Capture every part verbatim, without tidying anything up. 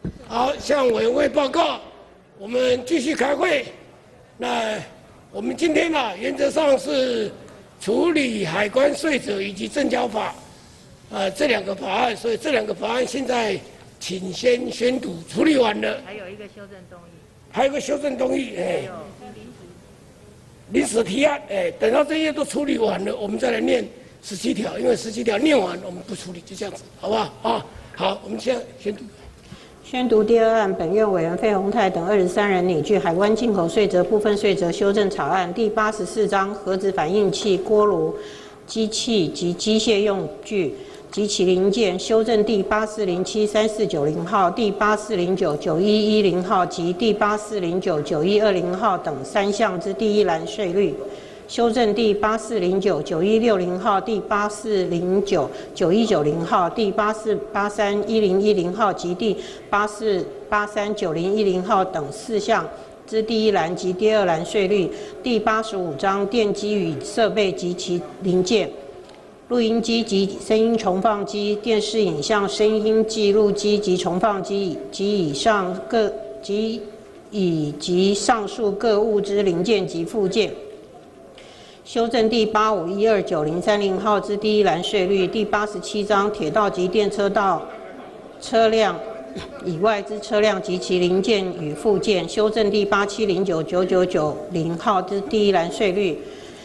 好，向委员会报告，我们继续开会。那我们今天呢、啊，原则上是处理海关税则以及证交法，呃，这两个法案，所以这两个法案现在请先宣读，处理完了。 还有一个修正动议。 还有一个修正动议，哎、 还有临时提案，哎，等到这些都处理完了，我们再来念十七条，因为十七条念完，我们不处理，就这样子，好不好？啊，好，我们现在宣读。 宣读第二案，本院委员费鸿泰等二十三人拟具海关进口税则部分税则修正草案第八十四章核子反应器、锅炉、机器及机械用具及其零件修正第八四零七三四九零号、第八四零九九一一零号及第八四零九九一二零号等三项之第一栏税率。修正第八四零九九一六零号、第八四零九九一九零号、第八四八三一零一零号及第八四八三九零一零号等四项之第一栏及第二栏税率。第八十五章电机与设备及其零件、录音机及声音重放机、电视影像声音记录机及重放机及以上各及以及上述各物之零件及附件。修正第八五一二九零三零号之第一栏税率。第八十七章铁道及电车道车辆以外之车辆及其零件与附件。修正第八七零九九九九零号之第一栏税率。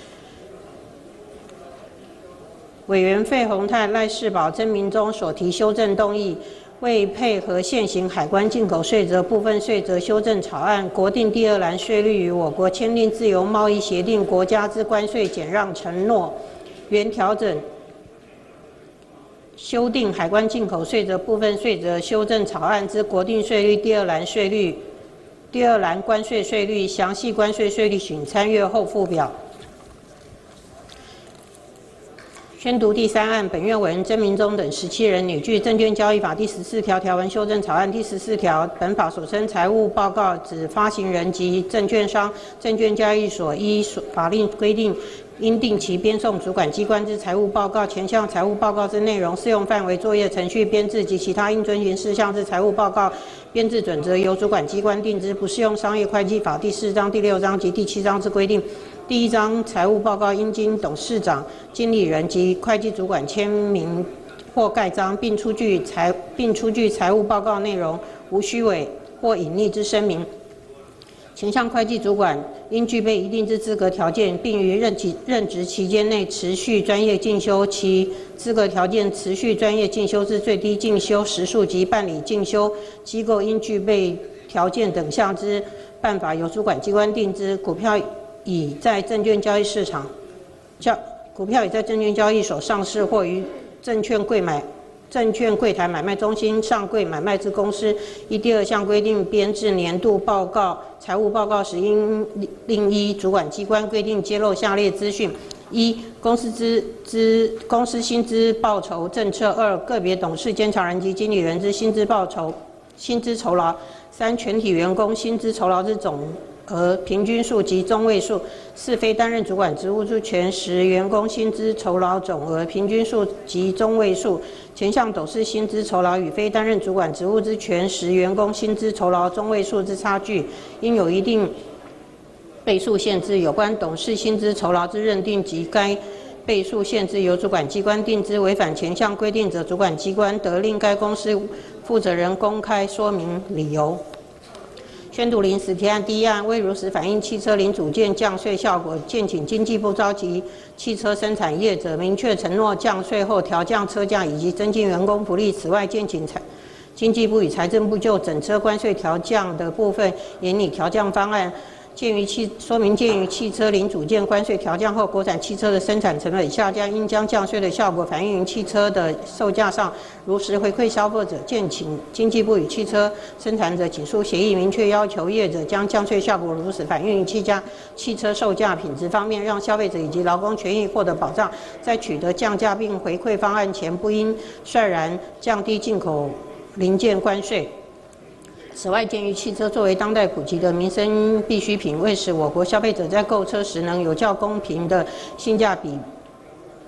委员费鸿泰、赖士葆、曾明忠所提修正动议，为配合现行海关进口税则部分税则修正草案，国定第二栏税率与我国签订自由贸易协定国家之关税减让承诺，原调整修订海关进口税则部分税则修正草案之国定税率第二栏税率、第二栏关税税率，详细关税税率请参阅后附表。宣读第三案，本院委员曾明忠等十七人拟具《证券交易法》第十四条条文修正草案第十四条，本法所称财务报告指发行人及证券商、证券交易所依法令规定应定期编送主管机关之财务报告，前项财务报告之内容、适用范围、作业程序、编制及其他应遵循事项之财务报告编制准则由主管机关定之，不适用商业会计法第四章、第六章及第七章之规定。第一章财务报告应经董事长、经理人及会计主管签名或盖章，并出具财并出具财务报告内容无虚伪或隐匿之声明。前项会计主管应具备一定之资格条件，并于任期任职期间内持续专业进修，其资格条件持续专业进修之最低进修时数及办理进修机构应具备条件等项之办法由主管机关定之。股票已在证券交易市场交股票已在证券交易所上市或于证券柜买证券柜台买卖中心上柜买卖之公司，依第二项规定编制年度报告财务报告时，应另依主管机关规定揭露下列资讯：一、公司资资公司薪资报酬政策；二、个别董事、监察人及经理人之薪资报酬薪资酬劳；三、全体员工薪资酬劳之总额平均数及中位数；四、非担任主管职务之全时员工薪资酬劳总额平均数及中位数。前项董事薪资酬劳与非担任主管职务之全时员工薪资酬劳中位数之差距，应有一定倍数限制。有关董事薪资酬劳之认定及该倍数限制由主管机关定之，违反前项规定者，主管机关得令该公司负责人公开说明理由。宣读临时提案第一案，为如实反映汽车零组件降税效果，建请经济部召集汽车生产业者明确承诺降税后调降车价以及增进员工福利。此外，建请财经济部与财政部就整车关税调降的部分研拟调降方案。鉴于汽说明，鉴于汽车零组件关税调降后，国产汽车的生产成本下降，应将降税的效果反映于汽车的售价上，如实回馈消费者。建请经济部与汽车生产者紧书协议，明确要求业者将降税效果如实反映于汽价汽车售价品质方面，让消费者以及劳工权益获得保障。在取得降价并回馈方案前，不应率然降低进口零件关税。此外，鉴于汽车作为当代普及的民生必需品，为使我国消费者在购车时能有较公平的性价比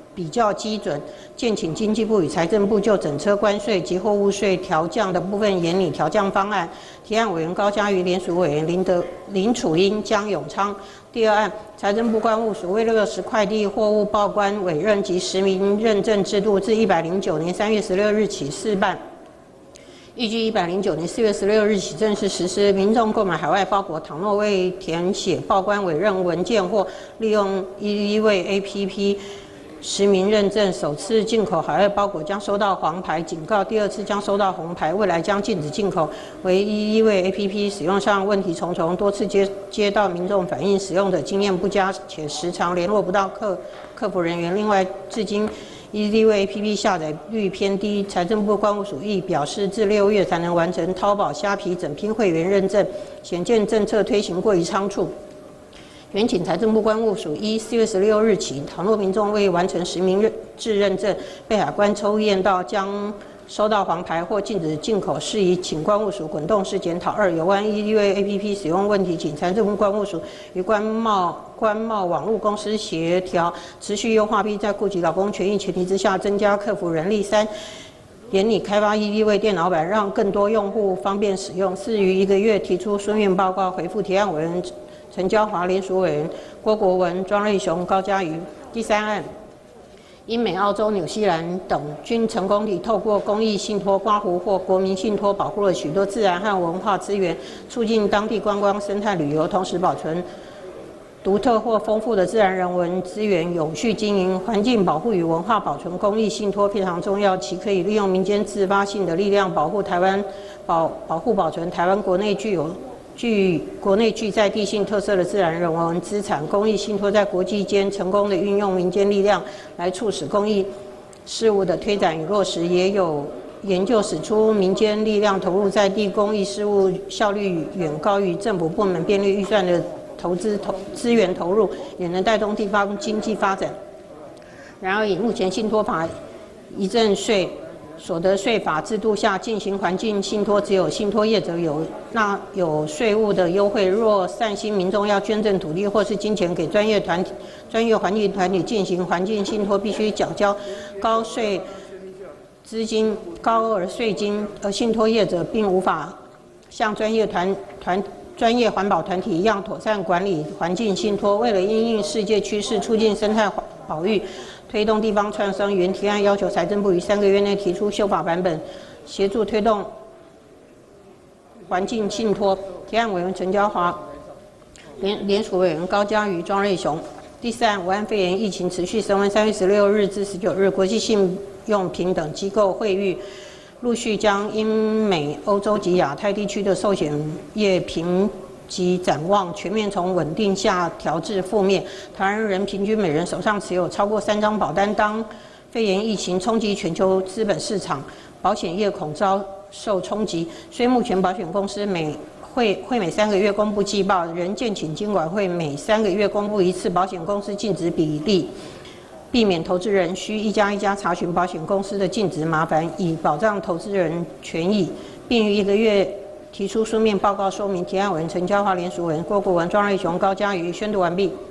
比较基准，建请经济部与财政部就整车关税及货物税调降的部分研拟调降方案。提案委员高嘉瑜，联署委员林德林楚英、江永昌。第二案，财政部关务署为落实快递货物报关委任及实名认证制度，自一百零九年三月十六日起试办。预计一百零九年四月十六日起正式实施。民众购买海外包裹，倘若未填写报关委任文件或利用一一位 A P P 实名认证，首次进口海外包裹将收到黄牌警告，第二次将收到红牌，未来将禁止进口。为一一位 A P P 使用上问题重重，多次接接到民众反映使用的经验不佳，且时常联络不到客客服人员。另外，至今一一位 A P P 下载率偏低，财政部关务署亦表示，至六月才能完成淘宝、虾皮整批会员认证，显见政策推行过于仓促。原请财政部关务署依四月十六日起，倘若民众未完成实名认制认证，被海关抽验到将收到黄牌或禁止进口事宜，请关务署滚动式检讨。二、有关一一位 A P P 使用问题，请财政部关务署与关贸关贸网络公司协调，持续优化，并在顾及劳工权益前提之下，增加客服人力。三、研拟开发一一位电脑版，让更多用户方便使用。四、于一个月提出书面报告，回复提案委员陈椒华、联署委员郭国文、庄瑞雄、高嘉瑜。第三案，英美、澳洲、纽西兰等均成功地透过公益信托刮胡或国民信托，保护了许多自然和文化资源，促进当地观光生态旅游，同时保存独特或丰富的自然人文资源，永续经营。环境保护与文化保存公益信托非常重要，其可以利用民间自发性的力量，保护台湾保保护保存台湾国内具有具国内具在地性特色的自然人文资产。公益信托在国际间成功的运用民间力量来促使公益事务的推展与落实，也有研究指出，民间力量投入在地公益事务效率远高于政府部门编列预算的投资投资源投入，也能带动地方经济发展。然而，以目前信托法遗赠税所得税法制度下进行环境信托，只有信托业者有那有税务的优惠。若善心民众要捐赠土地或是金钱给专业团体、专业环境团体进行环境信托，必须缴交高税资金、高额税金，而信托业者并无法像专业团团专业环保团体一样妥善管理环境信托。为了因应世界趋势，促进生态保育，推动地方创生，原提案要求财政部于三个月内提出修法版本，协助推动环境信托。提案委员陈椒华，联联署委员高嘉瑜、庄瑞雄。第四案，武汉肺炎疫情持续升温，三月十六日至十九日，国际信用平等机构会议陆续将英美、欧洲及亚太地区的寿险业评及展望全面从稳定下调至负面。台湾人平均每人手上持有超过三张保单，当肺炎疫情冲击全球资本市场，保险业恐遭受冲击。虽目前保险公司每会会每三个月公布季报，仍建请金管会每三个月公布一次保险公司净值比例，避免投资人需一家一家查询保险公司的净值麻烦，以保障投资人权益，并于一个月提出书面报告说明。提案委员陈椒华、联署委员郭国文、庄瑞雄、高嘉瑜。宣读完毕。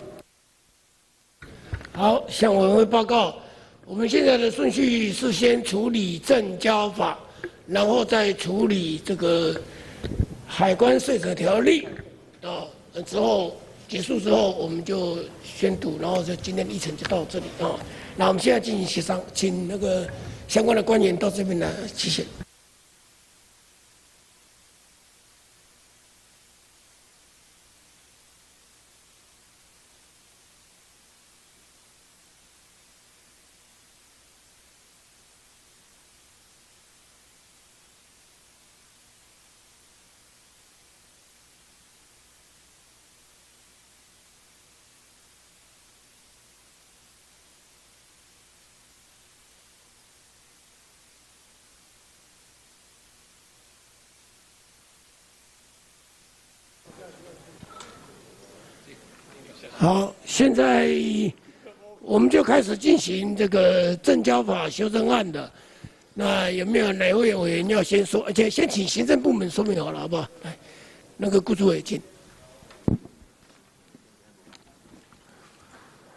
好，向委员会报告。我们现在的顺序是先处理证交法，然后再处理这个海关税则条例。啊，之后结束之后，我们就宣读，然后就今天的议程就到这里啊。那我们现在进行协商，请那个相关的官员到这边来，谢谢。好，现在我们就开始进行这个证交法修正案的。那有没有哪位委员要先说？而且先请行政部门说明好了，好不好？来，那个顾主委请。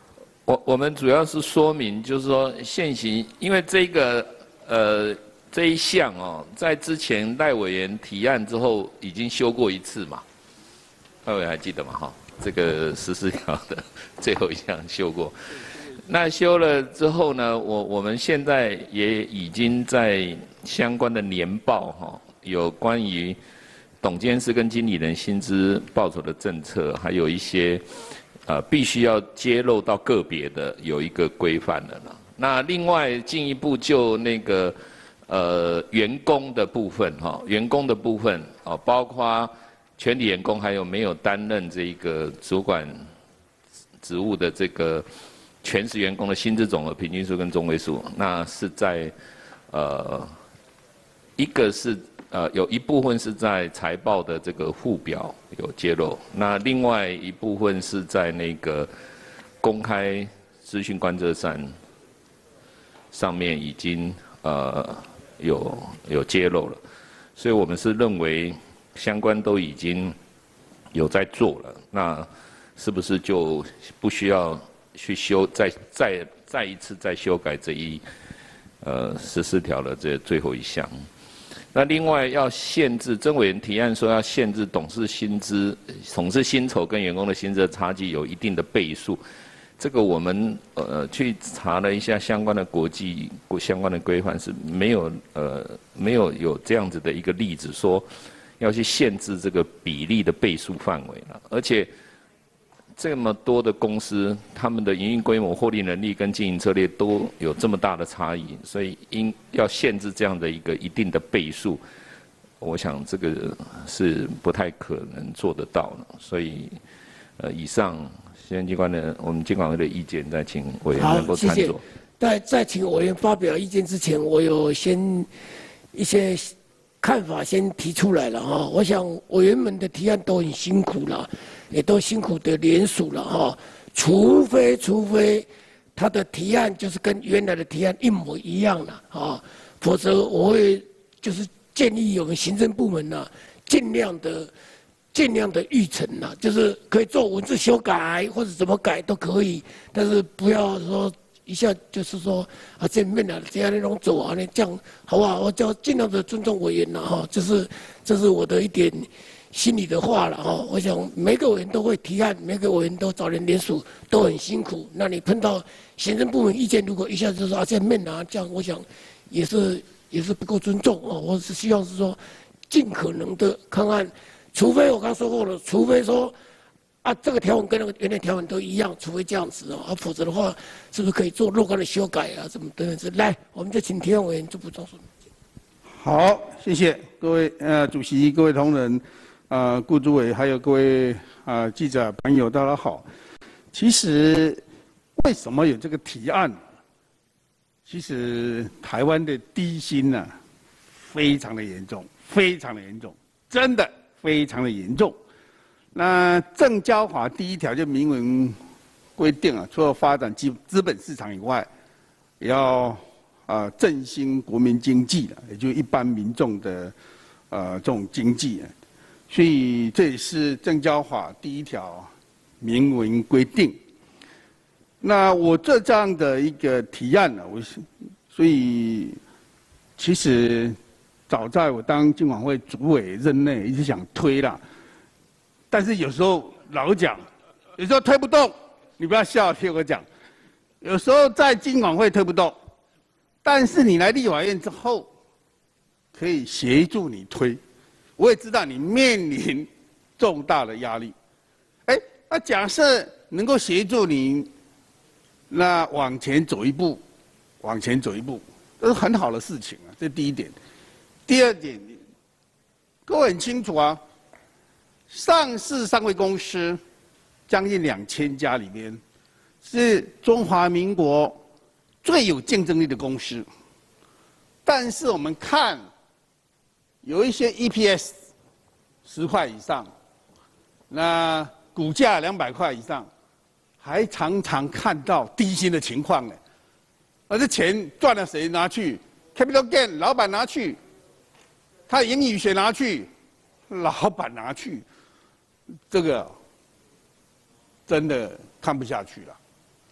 我我们主要是说明，就是说现行，因为这个呃这一项哦，在之前赖委员提案之后已经修过一次嘛，赖委员还记得吗？哈，这个十四条的最后一项修过。那修了之后呢，我我们现在也已经在相关的年报哈，有关于董监事跟经理人薪资报酬的政策，还有一些呃必须要揭露到个别的有一个规范的了。那另外进一步就那个呃员工的部分哈，员工的部分哦，包括全体员工还有没有担任这个主管职务的这个。全时员工的薪资总额平均数跟中位数，那是在，呃，一个是呃有一部分是在财报的这个附表有揭露，那另外一部分是在那个公开资讯观测站上面已经呃有有揭露了，所以我们是认为相关都已经有在做了，那是不是就不需要？去修再再再一次再修改这一呃十四条的这最后一项。那另外要限制，曾委员提案说要限制董事薪资、董事薪酬跟员工的薪资的差距有一定的倍数。这个我们呃去查了一下相关的国际相关的规范是没有呃没有有这样子的一个例子说要去限制这个比例的倍数范围了，而且。这么多的公司，他们的营运规模、获利能力跟经营策略都有这么大的差异，所以应要限制这样的一个一定的倍数，我想这个是不太可能做得到的。所以，呃，以上行政机关的我们监管会的意见，再请委员能够参酌。 在在请委员发表意见之前，我有先一些看法先提出来了哈。我想委员们的提案都很辛苦了。也都辛苦的联署了哈，除非除非他的提案就是跟原来的提案一模一样了啊，否则我会就是建议我们行政部门呢，尽量的尽量的预陈呐，就是可以做文字修改或者怎么改都可以，但是不要说一下就是说啊见面了这样那种走啊，那这样好不好？我就尽量的尊重委员了哈，这是这是我的一点。心里的话了哈，我想每个委员都会提案，每个委员都找人联署，都很辛苦。那你碰到行政部门意见，如果一下子就说啊见面啊，这样我想也是也是不够尊重哦。我是希望是说尽可能的看看，除非我刚说过了，除非说啊这个条文跟那个原来条文都一样，除非这样子啊，否则的话是不是可以做若干的修改啊？怎么等等？来，我们就请提案委员做补充说明。 好，谢谢各位呃主席、各位同仁。呃，顾主委还有各位啊、呃、记者朋友，大家好。其实为什么有这个提案？其实台湾的低薪呢、啊，非常的严重，非常的严重，真的非常的严重。那证交法第一条就明文规定啊，除了发展资资本市场以外，也要啊、呃、振兴国民经济的，也就是一般民众的呃这种经济啊。所以这也是证交法第一条明文规定。那我这这样的一个提案呢，我所以其实早在我当金管会主委任内一直想推啦，但是有时候老讲，有时候推不动，你不要笑，听我讲，有时候在金管会推不动，但是你来立法院之后，可以协助你推。我也知道你面临重大的压力，哎，那假设能够协助你，那往前走一步，往前走一步，这是很好的事情啊。这是第一点。第二点，各位很清楚啊，上市上柜公司将近两千家里面，是中华民国最有竞争力的公司，但是我们看。有一些 E P S 十块以上，那股价两百块以上，还常常看到低薪的情况呢。而这钱赚了谁拿去 ？Capital gain 老板拿去，他的盈余谁拿去？老板拿去，这个真的看不下去了。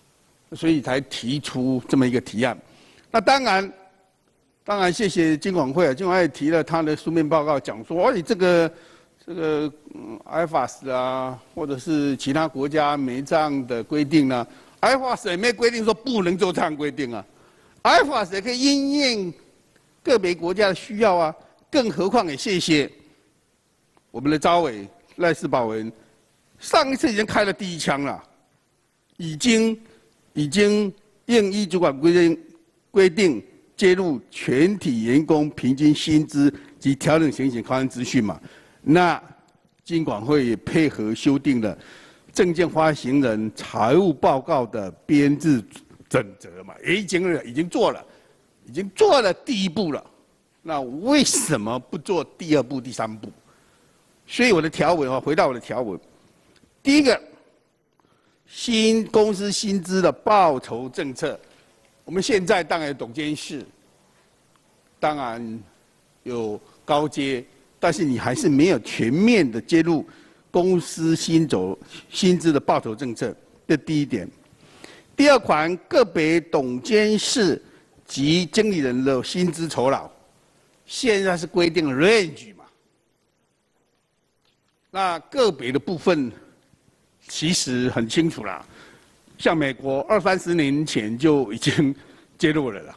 所以才提出这么一个提案。那当然，当然谢谢金管会啊，金管会提了他的书面报告，讲说，哦，这个这个嗯 I F A S 啊，或者是其他国家没这样的规定呢、啊、，I F A S 也没规定说不能做这样规定啊 ，I F A S 也可以因应个别国家的需要啊，更何况也谢谢我们的召委赖士葆文，上一次已经开了第一枪了，已经已经应依主管规定规定揭露全体员工平均薪资及调整情形考量资讯嘛。那金管会也配合修订了证券发行人财务报告的编制准则嘛，也已经已经做了，已经做了第一步了。那为什么不做第二步、第三步？所以我的条文啊，回到我的条文，第一个，新公司薪资的报酬政策。我们现在当然有董监事，当然有高阶，但是你还是没有全面的揭露公司薪酬薪资的报酬政策，这第一点。第二款，个别董监事及经理人的薪资酬劳，现在是规定 range 嘛，那个别的部分其实很清楚啦。像美国二三十年前就已经揭露了啦，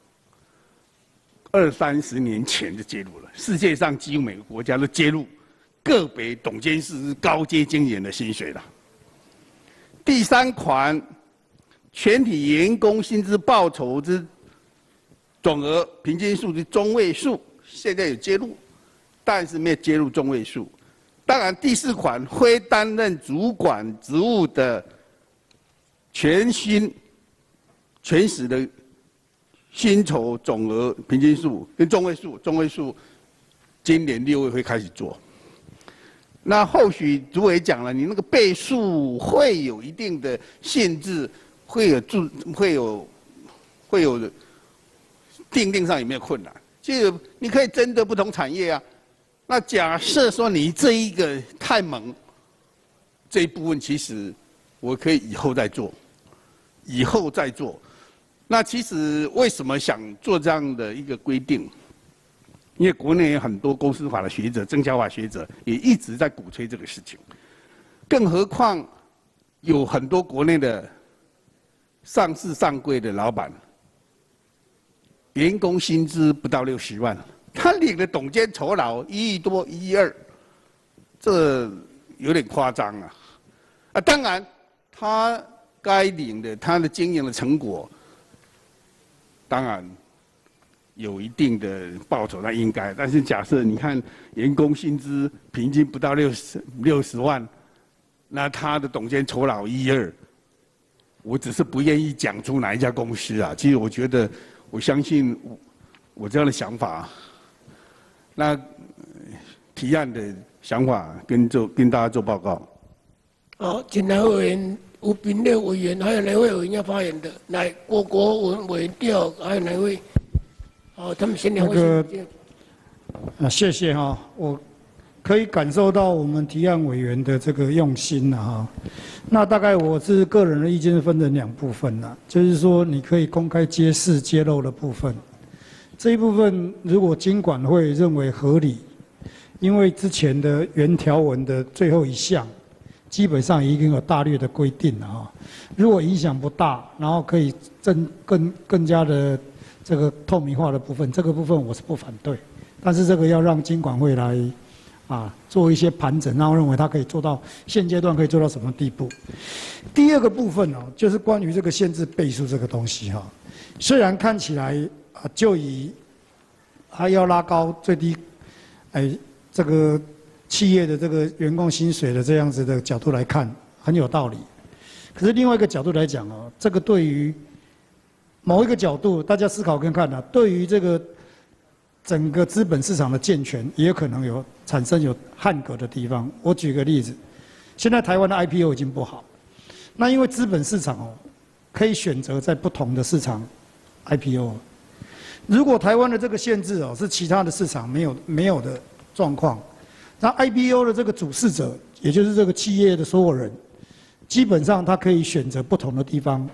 二三十年前就揭露了。世界上几乎每个国家都揭露个别董监事高阶经理人的薪水了。第三款，全体员工薪资报酬之总额平均数之中位数，现在有揭露，但是没有揭露中位数。当然，第四款，非担任主管职务的全薪、全时的薪酬总额平均数跟中位数，中位数今年六月会开始做。那后续主委讲了，你那个倍数会有一定的限制，会有注会有会有定定上有没有困难？就你可以征得不同产业啊。那假设说你这一个太猛，这一部分其实我可以以后再做。以后再做，那其实为什么想做这样的一个规定？因为国内有很多公司法的学者、证交法学者也一直在鼓吹这个事情，更何况有很多国内的上市上柜的老板，员工薪资不到六十万，他领的董监酬劳一亿多、一亿二，这有点夸张啊！啊，当然他。该领的他的经营的成果，当然有一定的报酬，那应该。但是假设你看员工薪资平均不到六十六十万，那他的董监酬劳一二，我只是不愿意讲出哪一家公司啊。其实我觉得，我相信我我这样的想法，那提案的想法跟做跟大家做报告。 好，请来委员。吴秉六委员，还有哪位委员要发言的？来，郭国文委员第二，还有哪位？好，他们先两位。那个， 啊，谢谢哈，我可以感受到我们提案委员的这个用心了哈。那大概我是个人的意见分成两部分啦，就是说你可以公开揭示揭露的部分，这一部分如果金管会认为合理，因为之前的原条文的最后一项。基本上已经有大略的规定了哈，如果影响不大，然后可以更更更加的这个透明化的部分，这个部分我是不反对，但是这个要让金管会来啊做一些盘整，然后认为它可以做到现阶段可以做到什么地步。第二个部分哦，就是关于这个限制倍数这个东西哈，虽然看起来啊就以还要拉高最低，哎这个。企业的这个员工薪水的这样子的角度来看，很有道理。可是另外一个角度来讲哦，这个对于某一个角度，大家思考跟看啊，对于这个整个资本市场的健全，也有可能有产生有汉格的地方。我举个例子，现在台湾的 I P O 已经不好，那因为资本市场哦，可以选择在不同的市场 I P O。如果台湾的这个限制哦，是其他的市场没有没有的状况。那 I P O 的这个主事者，也就是这个企业的所有人，基本上他可以选择不同的地方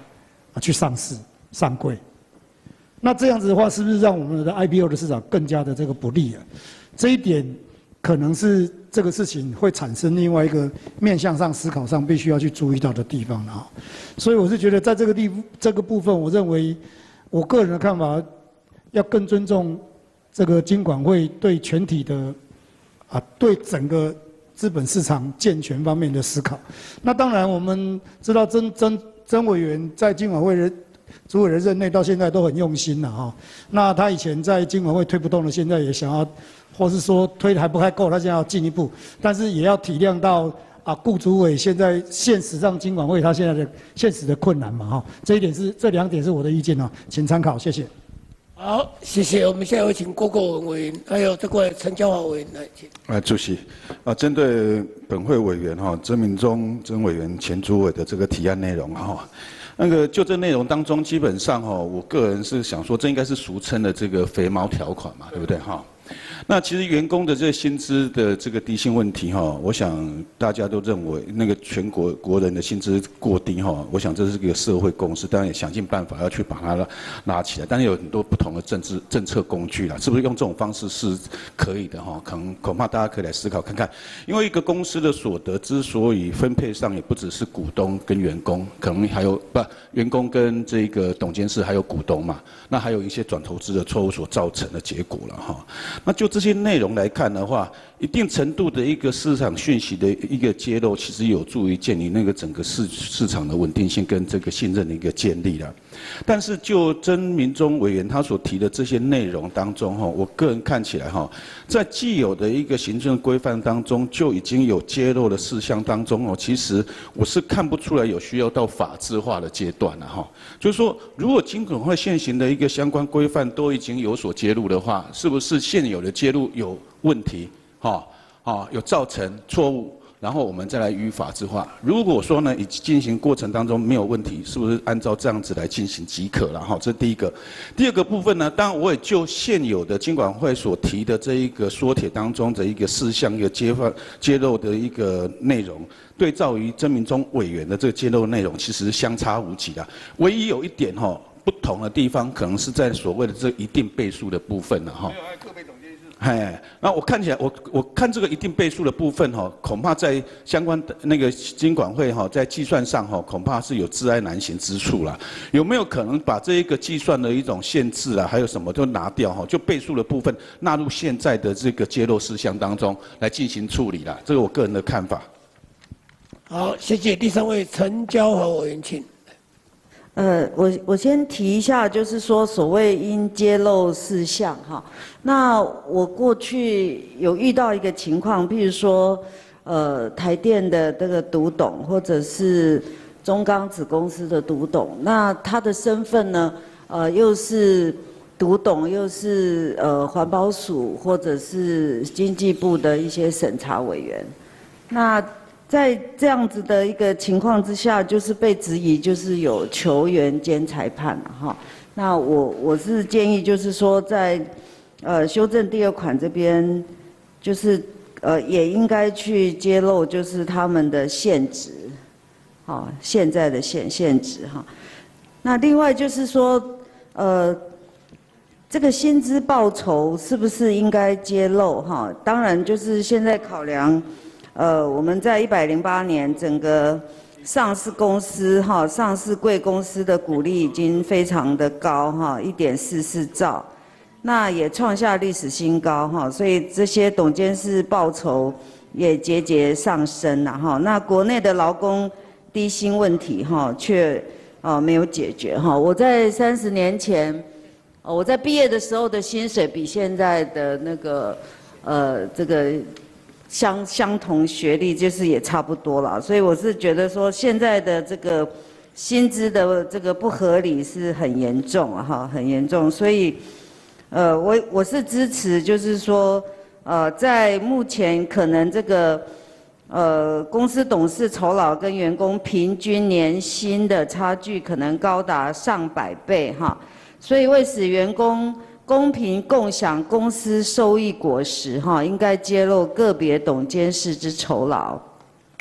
啊去上市上柜。那这样子的话，是不是让我们的 I P O 的市场更加的这个不利啊？这一点可能是这个事情会产生另外一个面向上思考上必须要去注意到的地方了哈。所以我是觉得在这个地这个部分，我认为我个人的看法，要更尊重这个金管会对全体的啊对整个资本市场健全方面的思考。那当然我们知道曾曾曾委员在金管会的主委的任内到现在都很用心了哈。那他以前在金管会推不动的，现在也想要。或是说推的还不太够，他现在要进一步，但是也要体谅到啊，顾主委现在现实上金管会他现在的现实的困难嘛哈，这一点是这两点是我的意见哦，请参考，谢谢。 好，谢谢。我们现在有请郭国文委员，还有这个陈椒华委员来请。 啊，主席，啊，针对本会委员哈曾明忠曾委员前主委的这个提案内容哈。那个就这内容当中，基本上哈，我个人是想说，这应该是俗称的这个肥猫条款嘛，对不对哈？那其实员工的这个薪资的这个低薪问题哈，我想大家都认为那个全国国人的薪资过低哈，我想这是一个社会共识，当然也想尽办法要去把它拉拉起来，但是有很多不同的政治政策工具啦，是不是用这种方式是可以的哈？可能恐怕大家可以来思考看看，因为一个公司的所得之所以分配上也不只是股东跟员工，可能还有不员工跟这个董监事还有股东嘛，那还有一些转投资的错误所造成的结果了哈。那就这些内容来看的话，一定程度的一个市场讯息的一个揭露，其实有助于建立那个整个市市场的稳定性跟这个信任的一个建立了。但是就曾明忠委员他所提的这些内容当中哈，我个人看起来哈，在既有的一个行政规范当中就已经有揭露的事项当中哦，其实我是看不出来有需要到法制化的阶段了哈。就是说，如果金管会现行的一个相关规范都已经有所揭露的话，是不是现有的揭露有问题？哈，啊，有造成错误，然后我们再来予以法制化。如果说呢，以进行过程当中没有问题，是不是按照这样子来进行即可了？哈，这是第一个。第二个部分呢，当然我也就现有的金管会所提的这一个说帖当中的一个事项、一个揭发揭露的一个内容，对照于曾明忠委员的这个揭露内容，其实相差无几的。唯一有一点哈不同的地方，可能是在所谓的这一定倍数的部分了哈。哎，那我看起来，我我看这个一定倍数的部分哈，恐怕在相关的那个金管会哈，在计算上哈，恐怕是有窒碍难行之处啦。有没有可能把这一个计算的一种限制啊，还有什么都拿掉哈，就倍数的部分纳入现在的这个揭露事项当中来进行处理啦？这个我个人的看法。 好，谢谢。第三位陈椒华委员，请。 呃，我我先提一下，就是说所谓应揭露事项哈。那我过去有遇到一个情况，譬如说，呃，台电的这个独董，或者是中钢子公司的独董，那他的身份呢，呃，又是独董，又是呃环保署或者是经济部的一些审查委员，那。在这样子的一个情况之下，就是被质疑就是有球员兼裁判了哈。那我我是建议就是说在，呃修正第二款这边，就是呃也应该去揭露就是他们的现职，好现在的现现职哈。那另外就是说呃这个薪资报酬是不是应该揭露哈？当然就是现在考量。呃，我们在一百零八年整个上市公司哈，上市贵公司的股利已经非常的高哈，一点四四兆，那也创下历史新高哈，所以这些董监事报酬也节节上升了哈。那国内的劳工低薪问题哈，却啊没有解决哈。我在三十年前，我在毕业的时候的薪水比现在的那个呃这个。相相同学历就是也差不多了，所以我是觉得说现在的这个薪资的这个不合理是很严重啊哈，很严重，所以呃我我是支持，就是说呃在目前可能这个呃公司董事酬劳跟员工平均年薪的差距可能高达上百倍哈，所以为使员工。公平共享公司收益果实，哈，应该揭露个别董监事之酬劳。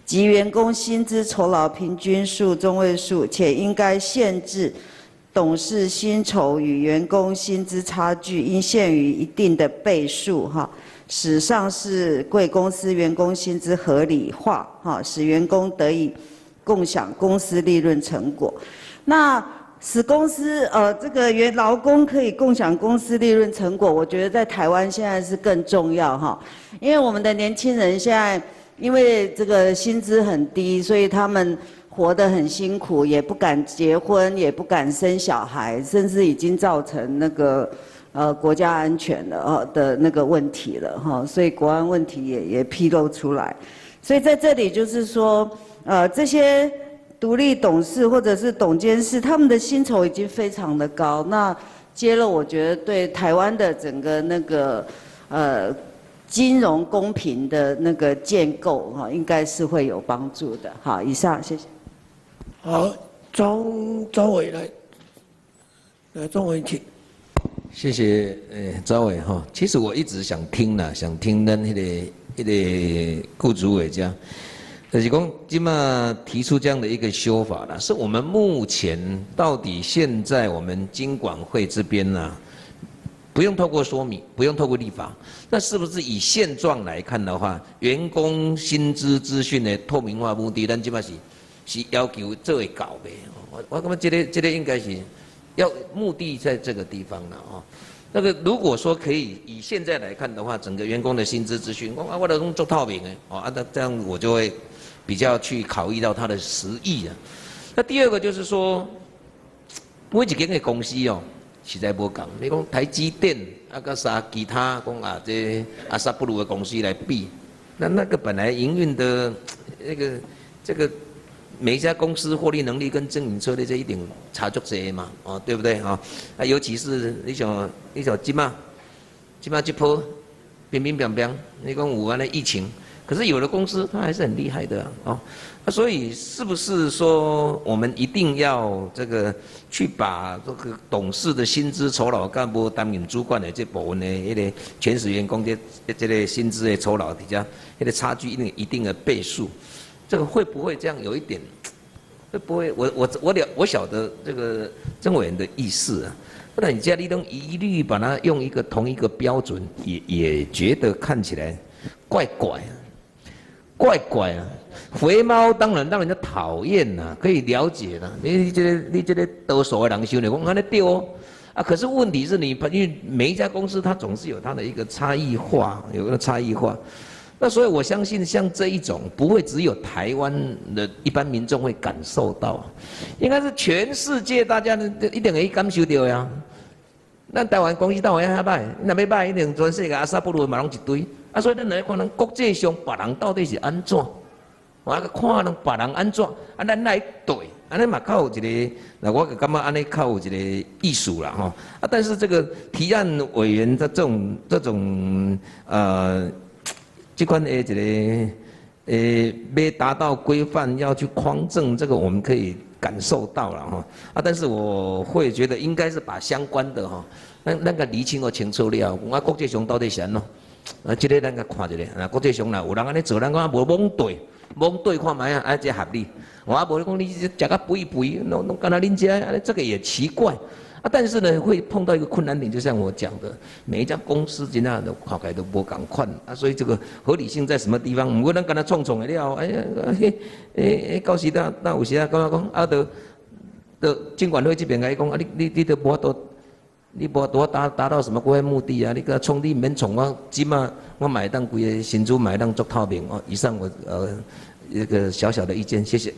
及员工薪资酬劳平均数中位数，且应该限制董事薪酬与员工薪资差距应限于一定的倍数哈，使上市贵公司员工薪资合理化哈，使员工得以共享公司利润成果。那使公司呃这个原劳工可以共享公司利润成果，我觉得在台湾现在是更重要哈，因为我们的年轻人现在因为这个薪资很低，所以他们活得很辛苦，也不敢结婚，也不敢生小孩，甚至已经造成那个呃国家安全的呃的那个问题了哈，所以国安问题也也披露出来，所以在这里就是说呃这些独立董事或者是董监事，他们的薪酬已经非常的高，那揭露我觉得对台湾的整个那个呃金融公平的那个建构哈，应该是会有帮助的。好，以上谢谢。 好，庄庄伟来，来庄伟请。 谢谢，呃，赵伟哈。其实我一直想听啦，想听咱迄个迄个顾主委讲。就是讲，今嘛提出这样的一个修法啦，是我们目前到底现在我们金管会这边呢、啊，不用透过说明，不用透过立法，那是不是以现状来看的话，员工薪资资讯的透明化目的，咱今嘛是是要求这位搞呗？我我感觉这个这个应该是要目的在这个地方了哦。那个如果说可以以现在来看的话，整个员工的薪资资讯，我啊我都用做透明的哦啊，那这样我就会比较去考虑到它的实益啊。那第二个就是说，每一间的公司哦，实在无共。你讲台积电啊，跟啥其他讲啊，这阿萨布鲁的公司来比，那那个本来营运的那个这个每一家公司获利能力跟经营策略这一定差足多嘛，哦，对不对啊？啊，尤其是你像你像今嘛，今嘛这波乒乒乓乓，你讲有安的疫情。可是有的公司它还是很厉害的啊，哦，那所以是不是说我们一定要这个去把这个董事的薪资酬劳干部担任主管的这部分的一个全时员工这这个薪资的酬劳底下，那个差距一定一定的倍数，这个会不会这样有一点？会不会？我我我了我晓得这个曾委员的意思啊，不然你家里都一律把它用一个同一个标准，也也觉得看起来怪怪啊。怪怪啊！肥猫当然让人家讨厌呐，可以了解啦。你这个你这个多数的人想来讲，安尼对哦。啊，可是问题是你，因为每一家公司它总是有它的一个差异化，有个差异化。那所以我相信，像这一种不会只有台湾的一般民众会感受到，应该是全世界大家一定会感受到呀。咱台湾公司台湾遐歹，那要歹一定全世界阿萨布鲁嘛拢一堆。啊，所以咱来看，咱国际上别人到底是安怎？我啊看人别人安怎，啊，咱来对，安尼嘛较有一个，那我感觉安尼较有一个艺术啦吼。啊，但是这个提案委员的这种这种呃，这款的一个呃，要达到规范，要去匡正，这个我们可以感受到了哈。啊，但是我会觉得应该是把相关的哈，那那个厘清个清楚了，我国际上到底是安怎？啊，这个咱个看一下，啊，国际上啦，有人安尼做，咱讲无蒙对，蒙对看卖啊，啊，这合理。我啊无讲你食个肥肥，弄弄干那恁家，啊，这个也奇怪。啊，但是呢，会碰到一个困难点，就像我讲的，每一家公司真正都看起来都无共款啊，所以这个合理性在什么地方？唔过咱跟他创创的了，哎呀，嘿，诶，到时那那有时啊，感觉讲啊，都都监管会这边来讲啊，你你你都无法度。你无多达达到什么国会目的啊？你个冲你免冲我，起码我买当规个新竹买当做透明哦。以上我呃一个小小的意见，谢谢。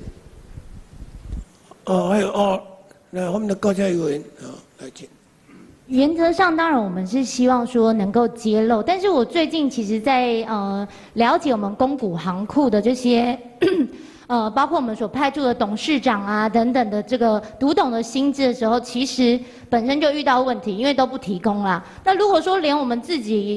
哦，还有哦，那我们的高嘉委员啊，来请。 原则上，当然我们是希望说能够揭露，但是我最近其实在呃了解我们公股行库的这些。呃，包括我们所派驻的董事长啊等等的这个独董的薪资的时候，其实本身就遇到问题，因为都不提供啦。那如果说连我们自己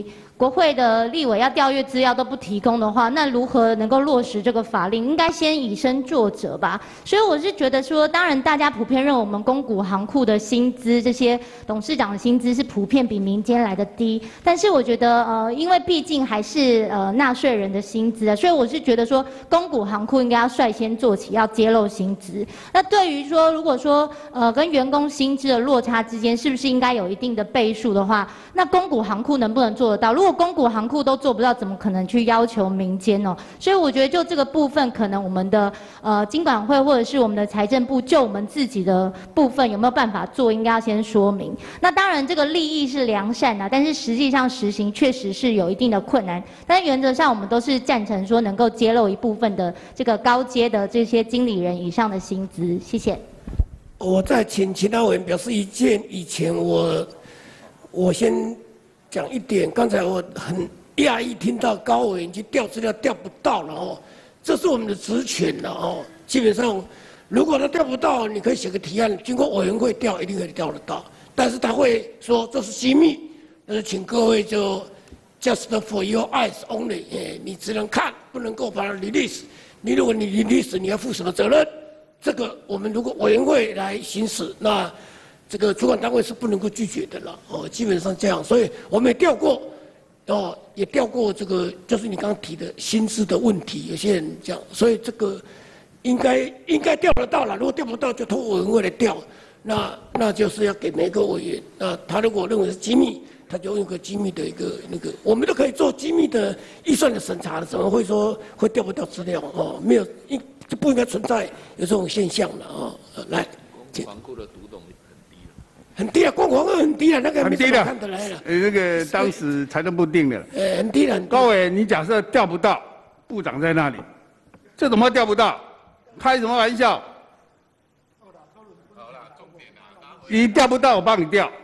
国会的立委要调阅资料都不提供的话，那如何能够落实这个法令？应该先以身作则吧。所以我是觉得说，当然大家普遍认为我们公股行库的薪资，这些董事长的薪资是普遍比民间来的低，但是我觉得呃，因为毕竟还是呃纳税人的薪资啊，所以我是觉得说，公股行库应该要率先做起，要揭露薪资。那对于说，如果说呃跟员工薪资的落差之间，是不是应该有一定的倍数的话，那公股行库能不能做得到？如果公股行库都做不到，怎么可能去要求民间哦？所以我觉得就这个部分，可能我们的呃金管会或者是我们的财政部，就我们自己的部分有没有办法做，应该要先说明。那当然这个利益是良善的，但是实际上实行确实是有一定的困难。但是原则上我们都是赞成说能够揭露一部分的这个高阶的这些经理人以上的薪资。谢谢。 我再请其他委员表示意见以前我，我先讲一点。刚才我很讶异听到高委员去调资料调不到了哦，这是我们的职权了哦。基本上，如果他调不到，你可以写个提案，经过委员会调，一定可以调得到。但是他会说这是机密，那就请各位就 just for your eyes only， 哎，你只能看，不能够把它 release。你如果你 release， 你要负什么责任？这个我们如果委员会来行使，那这个主管单位是不能够拒绝的了哦，基本上这样，所以我们也调过，哦，也调过这个，就是你刚刚提的薪资的问题，有些人这样，所以这个应该应该调得到了，如果调不到，就通过委员会来调，那那就是要给每个委员，那他如果认为是机密，他就用一个机密的一个那个，我们都可以做机密的预算的审查的，怎么会说会调不掉资料哦？没有应。就不应该存在有这种现象了啊！来， 公股行库的读懂率很低了， 很低啊，公股行库很低啊，那个很低的， 看得来了。 呃，那个当时财政部定的， 呃，很低了。 高委，你假设调不到，部长在那里，这怎么调不到？开什么玩笑？你调不到，我帮你调。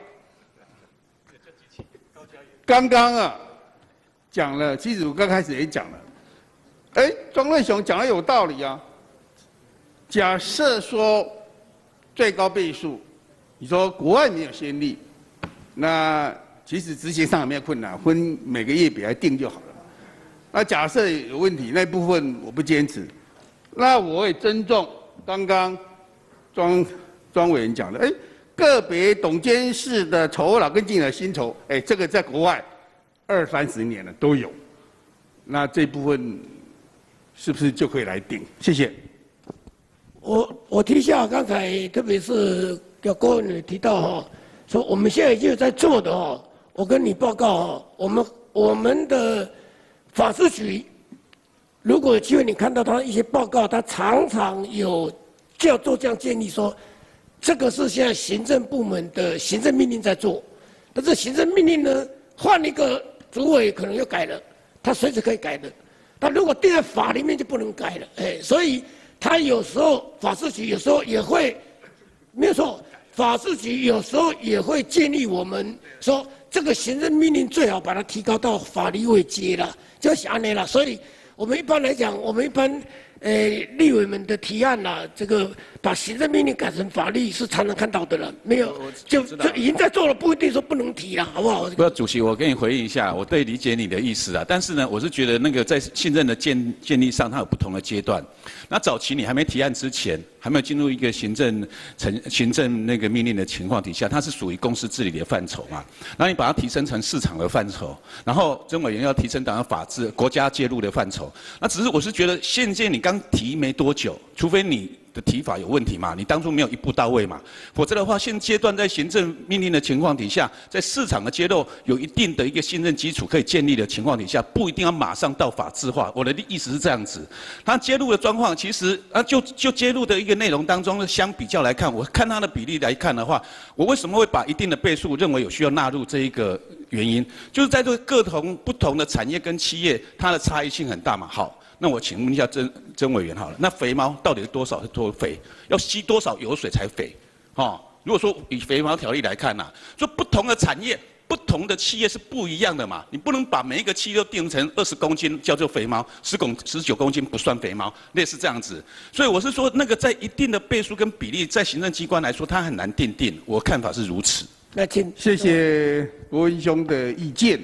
刚刚啊，讲了，其实我刚开始也讲了，哎，庄瑞雄讲的有道理啊。假设说最高倍数，你说国外没有先例，那其实执行上也没有困难，分每个月比来定就好了。那假设有问题，那部分我不坚持，那我也尊重刚刚庄庄委员讲的，哎，个别董监事的酬劳跟经理的薪酬，哎，这个在国外二三十年了都有，那这部分是不是就可以来定？谢谢。 我我提一下，刚才特别是有各位提到哈，说我们现在已经有在做的哈，我跟你报告哈，我们我们的法制局，如果有机会你看到他一些报告，他常常有就要做这样建议说，这个是现在行政部门的行政命令在做，但是行政命令呢，换一个主委可能又改了，他随时可以改的，但如果定在法里面就不能改了，哎，所以。他有时候法制局有时候也会，没有错，法制局有时候也会建议我们说，这个行政命令最好把它提高到法律位阶了，就想那了。所以我们一般来讲，我们一般呃立委们的提案啦、啊，这个把行政命令改成法律是常常看到的了，没有就就已经在做了，不一定说不能提了，好不好？ 不，主席，我给你回应一下，我对理解你的意思啊，但是呢，我是觉得那个在信任的建建立上，它有不同的阶段。那早期你还没提案之前，还没有进入一个行政程行政那个命令的情况底下，它是属于公司治理的范畴嘛。然后你把它提升成市场的范畴，然后曾委员要提升当然法治、国家介入的范畴。那只是我是觉得现在你刚提没多久，除非你的提法有问题嘛，你当初没有一步到位嘛，否则的话，现阶段在行政命令的情况底下，在市场的揭露有一定的一个信任基础可以建立的情况底下，不一定要马上到法制化。我的意思是这样子，它揭露的状况其实啊，就就揭露的一个内容当中相比较来看，我看它的比例来看的话，我为什么会把一定的倍数认为有需要纳入这一个原因，就是在这个各同不同的产业跟企业，它的差异性很大嘛。好。那我请问一下曾曾委员好了，那肥猫到底是多少是多肥？要吸多少油水才肥？哦，如果说以肥猫条例来看呐、啊，说不同的产业、不同的企业是不一样的嘛，你不能把每一个企业都定成二十公斤叫做肥猫，十公十九公斤不算肥猫，类似这样子。所以我是说，那个在一定的倍数跟比例，在行政机关来说，它很难定定。我看法是如此。 那请谢谢国文兄的意见。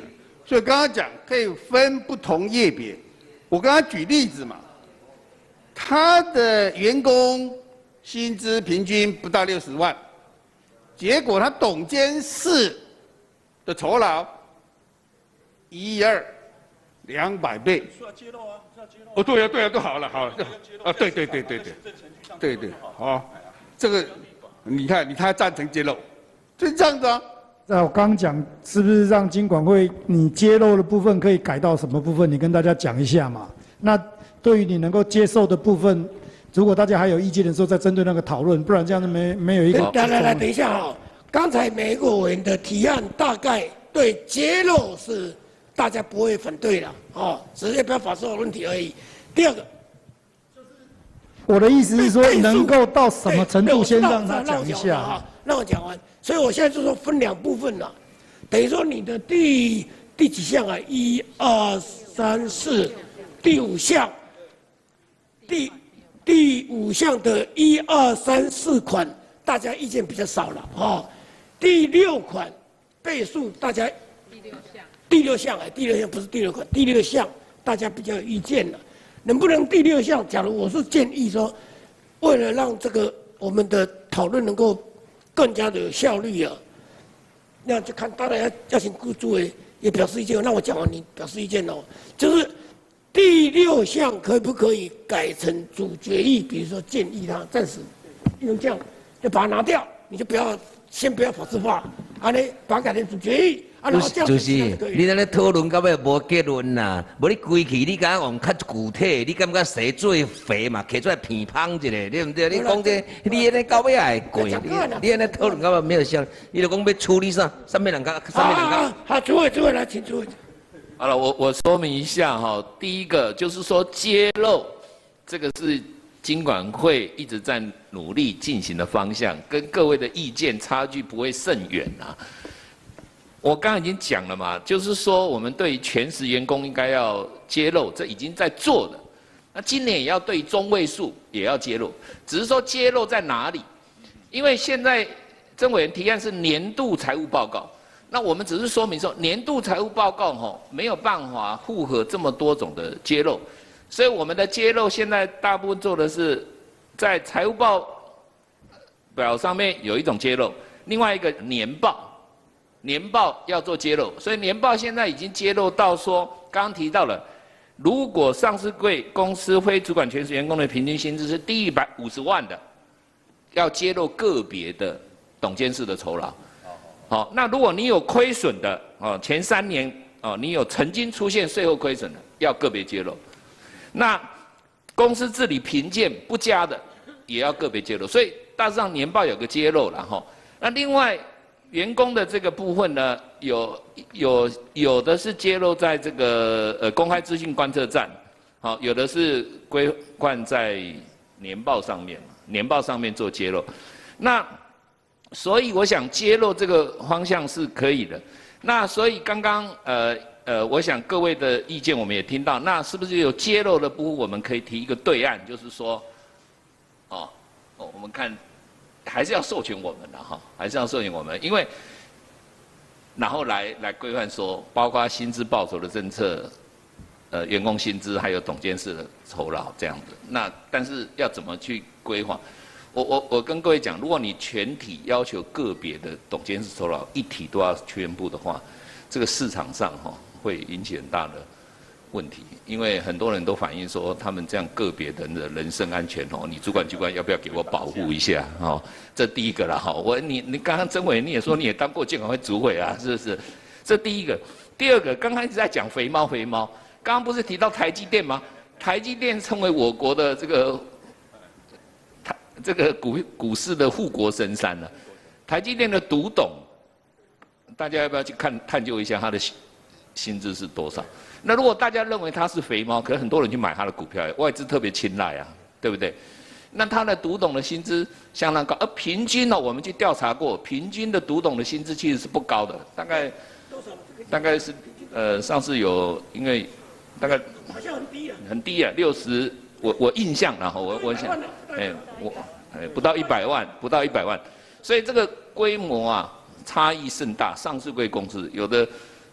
所以刚刚讲可以分不同业别，我刚刚举例子嘛，他的员工薪资平均不到六十万，结果他董监事的酬劳一亿二，两百倍。 需要揭露啊，需要揭露。 哦，对呀、啊，对呀、啊，都好了，好了，啊，对对对对对，对对，好，这个你看，你他赞成揭露，就是这样子啊。 那我刚讲是不是让金管会你揭露的部分可以改到什么部分？你跟大家讲一下嘛。那对于你能够接受的部分，如果大家还有意见的时候，再针对那个讨论，不然这样子没没有一个。 来来来，等一下哈、哦，刚才每一个委员的提案大概对揭露是大家不会反对了，哦，只是要不要法制的问题而已。第二个， 我的意思是说，能够到什么程度，先让他讲一下哈。让我讲完，所以我现在就说分两部分了，等于说你的第第几项啊？一二三四，第五项，第第五项的一二三四款，大家意见比较少了啊、哦。第六款倍数，大家第六项，第六项哎，第六项不是第六款，第六项大家比较有意见了。能不能第六项？假如我是建议说，为了让这个我们的讨论能够更加的有效率啊，那就看当然要要请顾诸位也表示意见。那我讲完你表示意见哦，就是第六项可不可以改成主决议？比如说建议他暂时用这样，就把它拿掉，你就不要先不要法制化，啊呢把它改成主决议。 就是你在咧讨论到尾无结论呐，无你规矩你敢用较具体，你感觉谁最肥嘛？摕出来偏芳一下，对不对？你讲这，你安尼到尾还过，你你安尼讨论到尾没有效，你就讲要处理啥？上面两个，上面两个。 好，诸位，诸位来，请诸位。 好了，我我说明一下哈，第一个就是说揭露，这个是金管会一直在努力进行的方向，跟各位的意见差距不会甚远啊。我刚刚已经讲了嘛，就是说我们对于全时员工应该要揭露，这已经在做了。那今年也要对中位数也要揭露，只是说揭露在哪里？因为现在曾委员提案是年度财务报告，那我们只是说明说年度财务报告吼没有办法符合这么多种的揭露，所以我们的揭露现在大部分做的是在财务报表上面有一种揭露，另外一个年报。年报要做揭露，所以年报现在已经揭露到说，刚刚提到了，如果上市柜公司非主管全时员工的平均薪资是低于一百五十万的，要揭露个别的董监事的酬劳。好，那如果你有亏损的，哦，前三年哦，你有曾经出现税后亏损的，要个别揭露。那公司治理评鉴不佳的，也要个别揭露。所以大致上年报有个揭露了哈。那另外。员工的这个部分呢，有有有的是揭露在这个呃公开资讯观测站，好，有的是规范在年报上面，年报上面做揭露。那所以我想揭露这个方向是可以的。那所以刚刚呃呃，我想各位的意见我们也听到，那是不是有揭露的部分，我们可以提一个对案，就是说，哦哦，我们看。还是要授权我们的哈，还是要授权我们，因为然后来来规范说，包括薪资报酬的政策，呃，员工薪资还有董监事的酬劳这样子。那但是要怎么去规划？我我我跟各位讲，如果你全体要求个别的董监事酬劳一体都要宣布的话，这个市场上哈会引起很大的问题，因为很多人都反映说，他们这样个别人的人身安全哦，你主管机关要不要给我保护一下哦？这第一个啦哈，我你你刚刚曾委你也说你也当过监管会主委啊，是不是？这第一个，第二个，刚刚一直在讲肥猫肥猫，刚刚不是提到台积电吗？台积电成为我国的这个台这个股股市的护国神山了。台积电的独董，大家要不要去看探究一下他的薪资是多少？那如果大家认为它是肥猫，可是很多人去买它的股票，外资特别青睐啊，对不对？那他的独董的薪资相当高，而平均呢、哦，我们去调查过，平均的独董的薪资其实是不高的，大概大概是呃上次有因为大概好像很低啊， 很低啊，六十，我我印象然后我我想，哎我哎不到一百万，不到一百万，所以这个规模啊差异甚大，上市柜公司有的。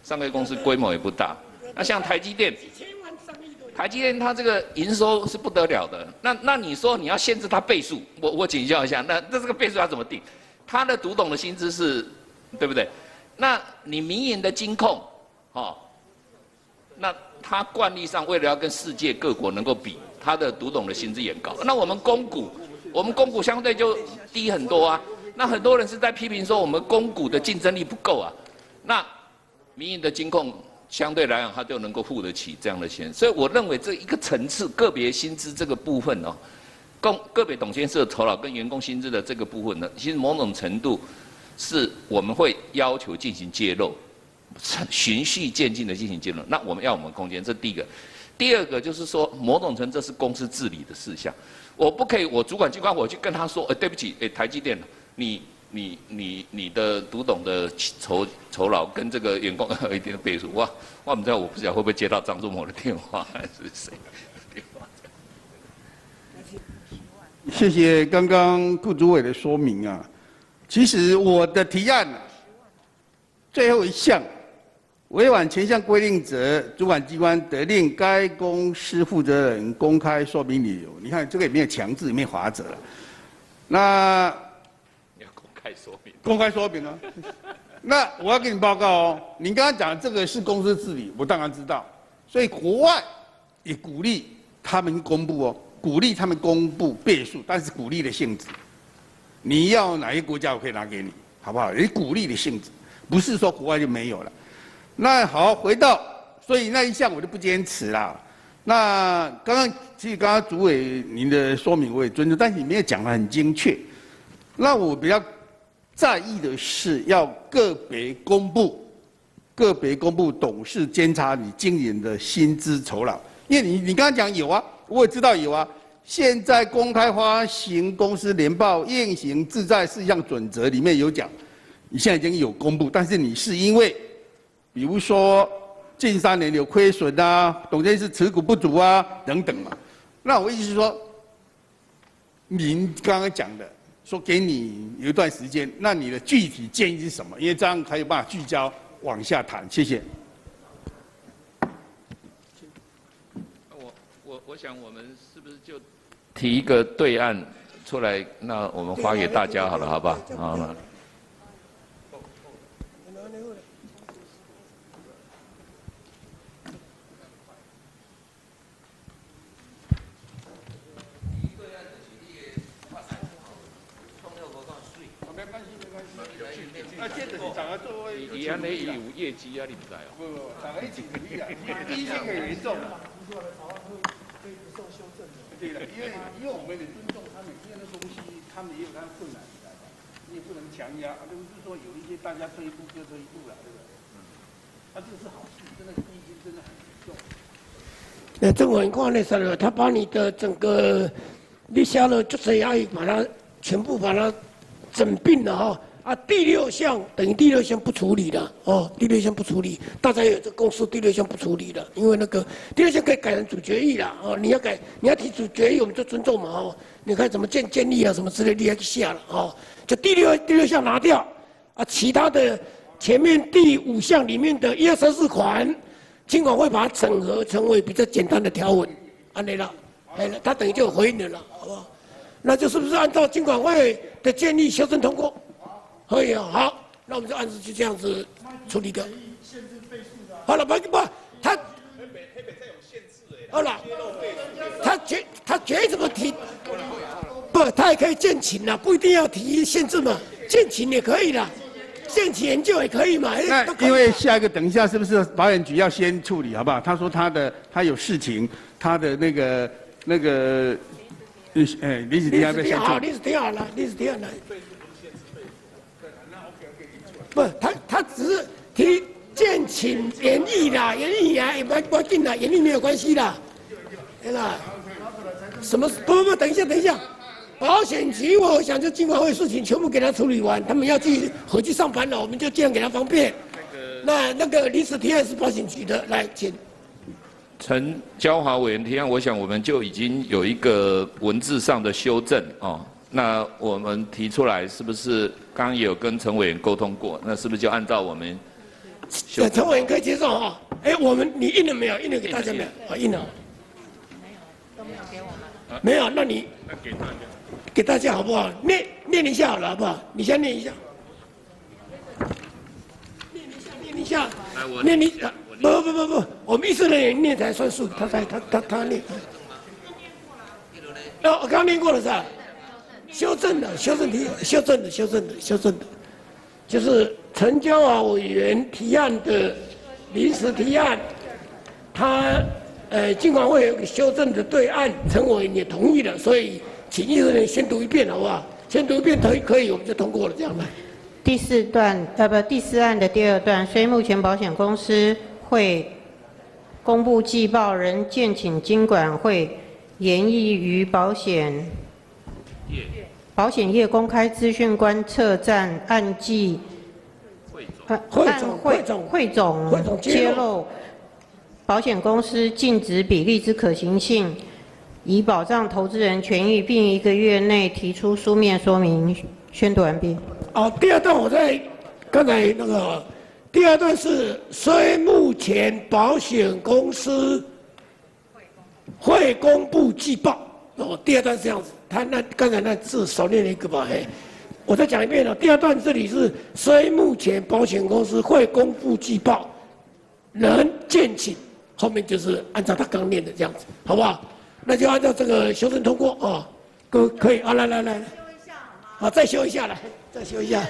上柜公司规模也不大。那像台积电，台积电它这个营收是不得了的。那那你说你要限制它倍数，我我请教一下，那那这个倍数要怎么定？它的独董的薪资是，对不对？那你民营的金控，哦，那它惯例上为了要跟世界各国能够比，它的独董的薪资也高。那我们公股，我们公股相对就低很多啊。那很多人是在批评说我们公股的竞争力不够啊。那民营的金控相对来讲，它就能够付得起这样的钱。所以我认为这一个层次个别薪资这个部分哦，共个别董监事的酬劳跟员工薪资的这个部分呢，其实某种程度是我们会要求进行揭露，循序渐进的进行揭露。那我们要我们空间，这第一个。第二个就是说，某种程度这是公司治理的事项，我不可以，我主管机关我去跟他说，哎，对不起，哎，台积电，你你你你的独董的酬酬劳跟这个员工有一定的倍数，哇，我不知道我不知道会不会接到张忠谋的电话还是谁的电话。 谢谢刚刚顾主委的说明啊。其实我的提案啊，最后一项，违反前项规定者，主管机关得令该公司负责人公开说明理由。你看这个也没有强制，也没有罚则了。那你要公开说明。 公开说明啊。那我要给你报告哦，你刚刚讲这个是公司治理，我当然知道。所以国外也鼓励他们公布哦，鼓励他们公布倍数，但是鼓励的性质。你要哪一个国家，我可以拿给你，好不好？也鼓励的性质，不是说国外就没有了。那好，回到，所以那一项我就不坚持啦。那刚刚其实刚刚主委您的说明我也尊重，但是你没有讲得很精确。那我比较在意的是要个别公布，个别公布董事监察你经营的薪资酬劳，因为你你刚刚讲有啊，我也知道有啊。现在公开发行公司年报验行自在事项准则里面有讲，你现在已经有公布，但是你是因为，比如说近三年有亏损啊，董监事持股不足啊等等嘛。那我意思是说，您刚刚讲的，说给你有一段时间，那你的具体建议是什么？因为这样才有办法聚焦往下谈。谢谢。 我我我想我们是不是就提一个对案出来，那我们发给大家好了，好不好？好了。伊安尼伊有业绩啊，你不知哦？ 不不，大家一起努力啊，第一线很严重啊。对了，因为因为我们得尊重他们，这样的东西他们也有他的困难，你知道吧？你也不能强压，而不是说有一些大家退一步就退一步了，对不对？啊，这是好事，真的第一线真的很严重。 那郑文看那啥了，他把你的整个你下了就是要把它全部把它整并了哈。啊，第六项等于第六项不处理了哦，第六项不处理，大家有这公司第六项不处理了，因为那个第六项可以改成主决议啦哦，你要改你要提主决议，我们就尊重嘛哦，你看怎么建建立啊什么之类，你要去下了哦，就第六第六项拿掉啊，其他的前面第五项里面的一二三四款，尽管会把它整合成为比较简单的条文，安内了，哎了，他等于就有回应了啦，好不好？那就是不是按照金管会的建议修正通过？可以啊，好，那我们就按照就这样子处理掉。好了，不不，他好了，他决他决怎么提？不，他也可以建请啦，不一定要提限制嘛，建请也可以啦，建请研究也可以嘛。 那因为下一个等一下是不是保险局要先处理，好不好？他说他的他有事情，他的那个那个，哎，临时提案被先处理。 好，临时提好了，临时提好了。不，他他只是提建请研议啦，研议啊也不不要紧啦，研议没有关系啦，对啦。什么？不不不，等一下等一下，保险局我想就金管会事情全部给他处理完，他们要去回去上班了，我们就这样给他方便。那那个临时提案是保险局的，来请。 陈椒华委员提案，我想我们就已经有一个文字上的修正哦。那我们提出来是不是刚刚也有跟陈委员沟通过？那是不是就按照我们修陈委员可以接受哈。哎，我们你印了没有？印了给大家没有？啊，印了。没有，都没有给我们。没有，那你那给大家， 给大家好不好？念念一下好了，好不好？你先念一下。念一下，念一下。念你啊，不不不不，我们议事人员念才算数，他才他他他念。哦，我刚念过了是吧？修正的，修正题，修正的，修正的，修正的，就是陈椒华委员提案的临时提案，他呃尽管会有个修正的对案，陈委员也同意了，所以请议事人员先读一遍好不好？先读一遍可以可以，我们就通过了，这样来。 第四段，呃不，第四案的第二段，虽目前保险公司会公布季报，仍建请金管会研议于保险保险业公开资讯观测站按季按汇总汇总揭露保险公司净值比例之可行性，以保障投资人权益，并一个月内提出书面说明。宣读完毕。 哦，第二段我在刚才那个第二段是，虽目前保险公司会公布季报，哦，第二段是这样子，他那刚才那字少念了一个吧，嘿，我再讲一遍了。第二段这里是，虽目前保险公司会公布季报，仍建请，后面就是按照他刚念的这样子，好不好？那就按照这个修正通过啊，各位可以啊，来来来来。好，再修一下来，再修一下。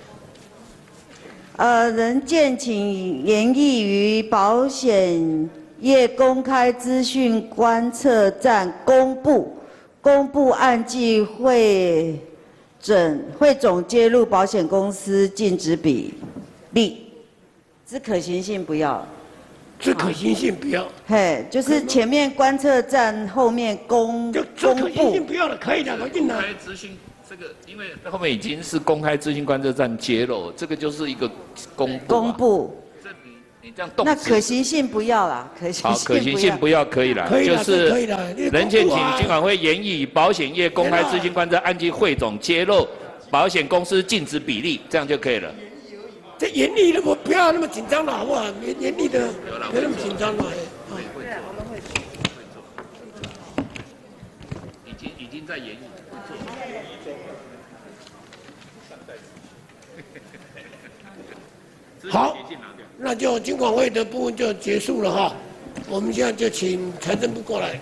呃，仍建请研议于保险业公开资讯观测站公布，公布按季汇整汇总揭露保险公司净值比例之可行性不要。 之可行性不要。 嘿，就是前面观测站，后面公就之可行性不要了，可以的，我印了。 这个因为后面已经是公开资讯观测站揭露，这个就是一个公布、啊。 公布。 这你你这样动。 那可行性不要啦，可行性。 好，可行性不要可以了，就是人建请金管会研议保险业公开资讯观测按季汇总揭露保险公司净值比例，这样就可以了。 这严厉的，我不要那么紧张了，好不好？严严厉的，别那么紧张了。 已经已经在研议。 好，那就金管会的部分就结束了哈。我们现在就请财政部过来。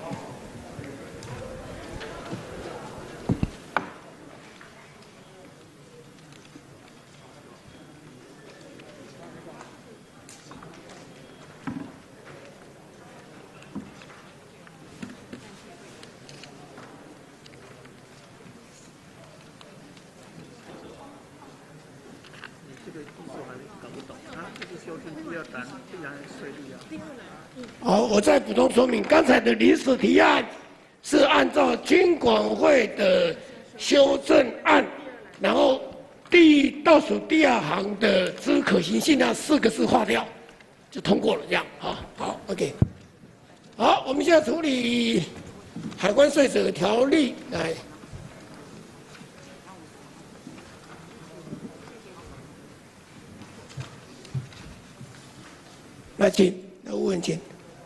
好，我再补充说明，刚才的临时提案是按照金管会的修正案，然后第倒数第二行的之可行性那四个字划掉，就通过了，这样啊。好 ，OK。好，我们现在处理海关税者条例来。来，请来吴文清。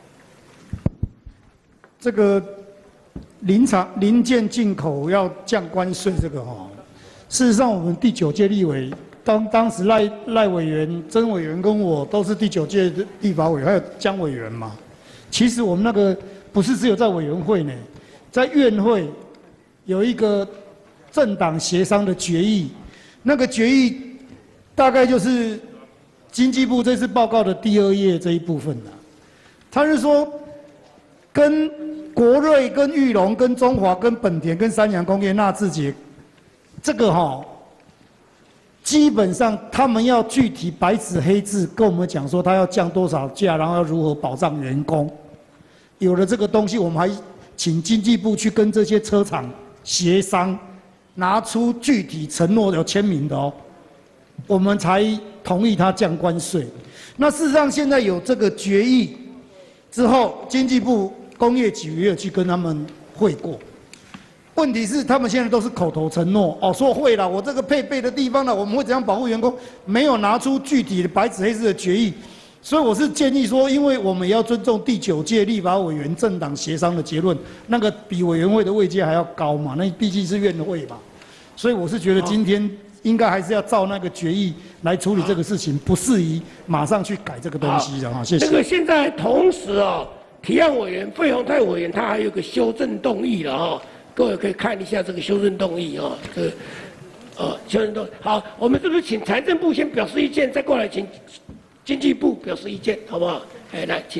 这个临场零件进口要降关税，这个哈、哦，事实上我们第九届立委，当当时赖赖委员、曾委员跟我都是第九届的立法委员，还有江委员嘛。其实我们那个不是只有在委员会呢，在院会有一个政党协商的决议，那个决议大概就是经济部这次报告的第二页这一部分啦。他是说，跟国瑞、跟裕隆、跟中华、跟本田、跟三洋工业纳智捷，这个哈、哦，基本上他们要具体白纸黑字跟我们讲说，他要降多少价，然后要如何保障员工。有了这个东西，我们还请经济部去跟这些车厂协商，拿出具体承诺有签名的哦，我们才同意他降关税。那事实上现在有这个决议之后，经济部工业局也有去跟他们会过， 问题是他们现在都是口头承诺哦，说会了，我这个配备的地方呢，我们会怎样保护员工，没有拿出具体的白纸黑字的决议。所以我是建议说，因为我们也要尊重第九届立法委员政党协商的结论，那个比委员会的位阶还要高嘛，那毕竟是院会嘛。所以我是觉得今天应该还是要照那个决议来处理这个事情，不适宜马上去改这个东西的哈。谢谢。 这个现在同时啊，提案委员费鸿泰委员他还有个修正动议了哈，各位可以看一下这个修正动议啊，这个呃修正动议。好，我们是不是请财政部先表示意见，再过来请经济部表示意见，好不好？哎，来，请。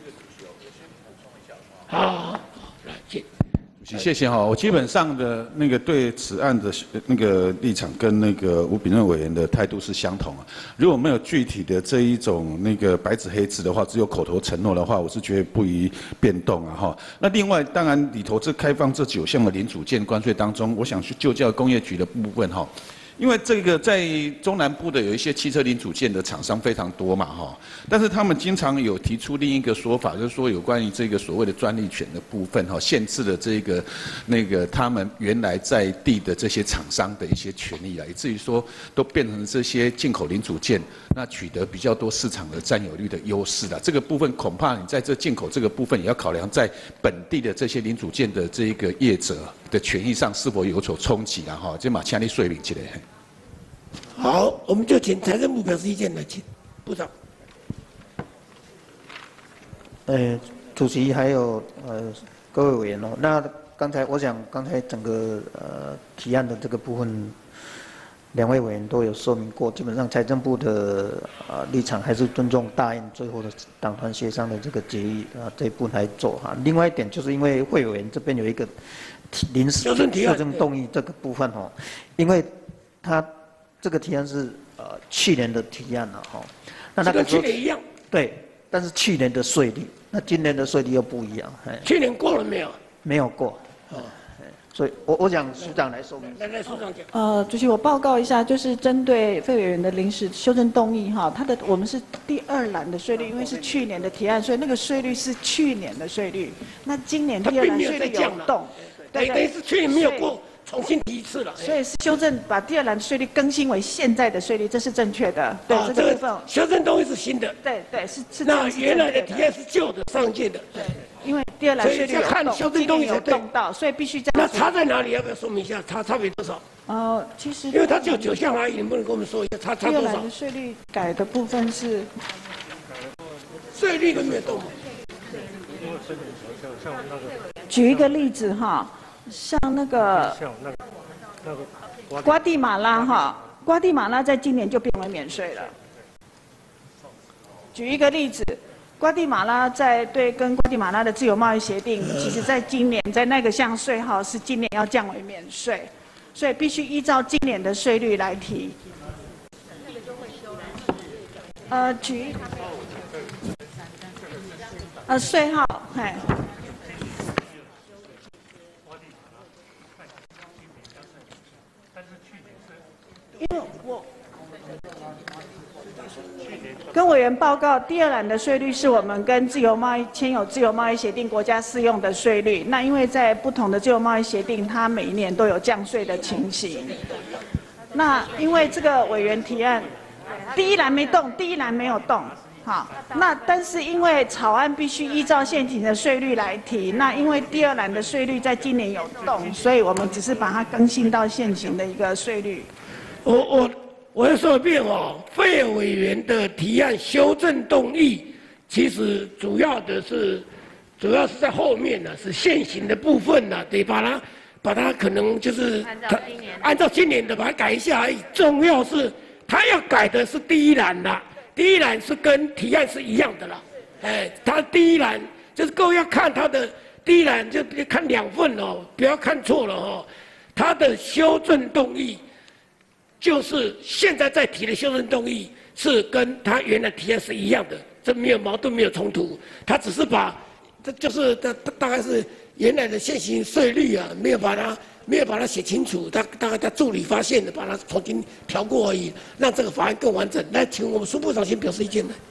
好，好，好，来，请。 谢谢哈，我基本上的那个对此案的那个立场跟那个吴秉润委员的态度是相同啊。如果没有具体的这一种那个白纸黑字的话，只有口头承诺的话，我是觉得不宜变动啊哈。那另外，当然里头这开放这九项的零组件关税当中，我想去就教工业局的部分哈。因为这个在中南部的有一些汽车零组件的厂商非常多嘛哈，但是他们经常有提出另一个说法，就是说有关于这个所谓的专利权的部分哈，限制了这个那个他们原来在地的这些厂商的一些权利啊，以至于说都变成这些进口零组件，那取得比较多市场的占有率的优势啦。这个部分恐怕你在这进口这个部分也要考量在本地的这些零组件的这一个业者的权益上是否有所冲击啊哈，这嘛请你说明起来。 好，我们就请财政部表示意见来，请部长。 呃，主席还有呃各位委员哦，那刚才我想刚才整个呃提案的这个部分，两位委员都有说明过，基本上财政部的呃立场还是尊重大院最后的党团协商的这个决议啊这一步来做哈。另外一点就是因为会委员这边有一个临时修正动议这个部分哦，因为他。这个提案是呃去年的提案了哈，那那个去年一样。 对，但是去年的税率，那今年的税率又不一样。 去年过了没有？ 没有过。哦，所以我我想署长来说明。 来来，署长讲。 呃，主席，我报告一下，就是针对费委员的临时修正动议哈，它的我们是第二栏的税率，因为是去年的提案，所以那个税率是去年的税率，那今年第二栏税率有动， 对，等于是去年没有过。重新提一次了， 所以是修正把第二栏税率更新为现在的税率，这是正确的。对， 啊、 这个部分修正动议是新的。 对对是是。 那原来的提案是旧的，上届的。 对，因为第二栏税率有看修正动议有动到，所以必须这样。 那差在哪里？要不要说明一下？差差别多少？ 呃，其实因为它只有九项而已，能不能跟我们说一下差差多少？ 第二栏的税率改的部分是税率都没有动。 举一个例子哈。像那个瓜地马拉哈，瓜地马拉在今年就变为免税了。举一个例子，瓜地马拉在对跟瓜地马拉的自由贸易协定，其实在今年在那个项税号是今年要降为免税，所以必须依照今年的税率来提。呃，举呃税号，嘿。因为我跟委员报告，第二栏的税率是我们跟自由贸易签有自由贸易协定国家适用的税率。那因为在不同的自由贸易协定，它每一年都有降税的情形。那因为这个委员提案，第一栏没动，第一栏没有动。好，那但是因为草案必须依照现行的税率来提，那因为第二栏的税率在今年有动，所以我们只是把它更新到现行的一个税率。 我我我要说一遍哦，费委员的提案修正动议，其实主要的是，主要是在后面呢，是现行的部分呢，得把它把它可能就是他按照今年的把它改一下而已。重要是他要改的是第一栏啦，第一栏是跟提案是一样的啦。哎，他第一栏就是各位要看他的第一栏，就看两份哦，不要看错了哦。他的修正动议。就是现在在提的修正动议是跟他原来提案是一样的，这没有矛盾，没有冲突。他只是把，这就是大大概是原来的现行税率啊，没有把它没有把它写清楚。他大概他助理发现的，把它重新调过而已，让这个法案更完整。来，请我们苏部长先表示意见来。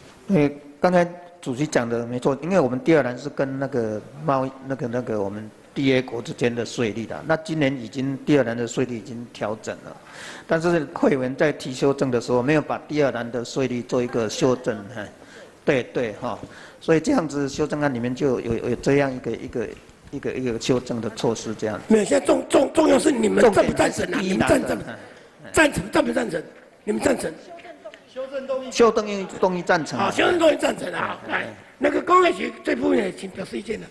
呃，刚才主席讲的没错，因为我们第二栏是跟那个贸易那个那个我们。 D A 国之间的税率的。那今年已经第二轮的税率已经调整了，但是会员在提修正的时候没有把第二轮的税率做一个修正，哈，对对哈，所以这样子修正案里面就有有这样一个一个一个一个修正的措施，这样。 没有，现在重重重要是你们赞不赞成啊？你们赞成？赞成赞不赞成？你们赞成？ 修正动议。修正动议动议赞成。 好，修正动议赞成啊！来，那个工业局这部分也请表示意见的。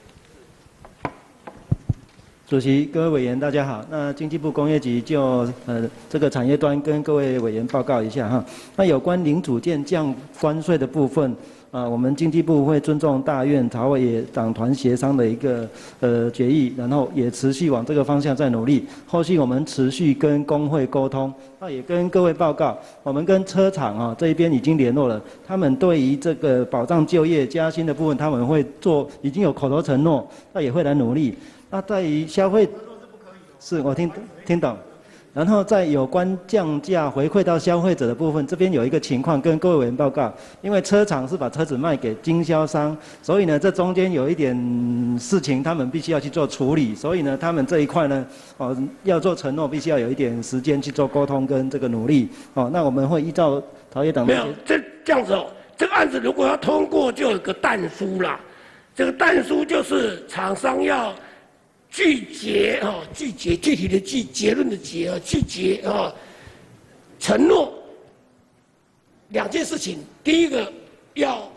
主席、各位委员，大家好。那经济部工业局就呃这个产业端跟各位委员报告一下哈。那有关零组件降关税的部分，啊、呃，我们经济部会尊重大院朝野党团协商的一个呃决议，然后也持续往这个方向在努力。后续我们持续跟工会沟通，那也跟各位报告，我们跟车厂啊这一边已经联络了，他们对于这个保障就业加薪的部分，他们会做已经有口头承诺，那也会来努力。那在于消费，是我听听懂，然后在有关降价回馈到消费者的部分，这边有一个情况跟各位委员报告，因为车厂是把车子卖给经销商，所以呢这中间有一点事情他们必须要去做处理，所以呢他们这一块呢哦要做承诺，必须要有一点时间去做沟通跟这个努力哦。那我们会依照朝野党没有这这样子哦，这个案子如果要通过，就有个但书啦，这个但书就是厂商要。拒绝啊，拒绝具体的拒结论的结啊，拒绝啊，承诺两件事情。第一个要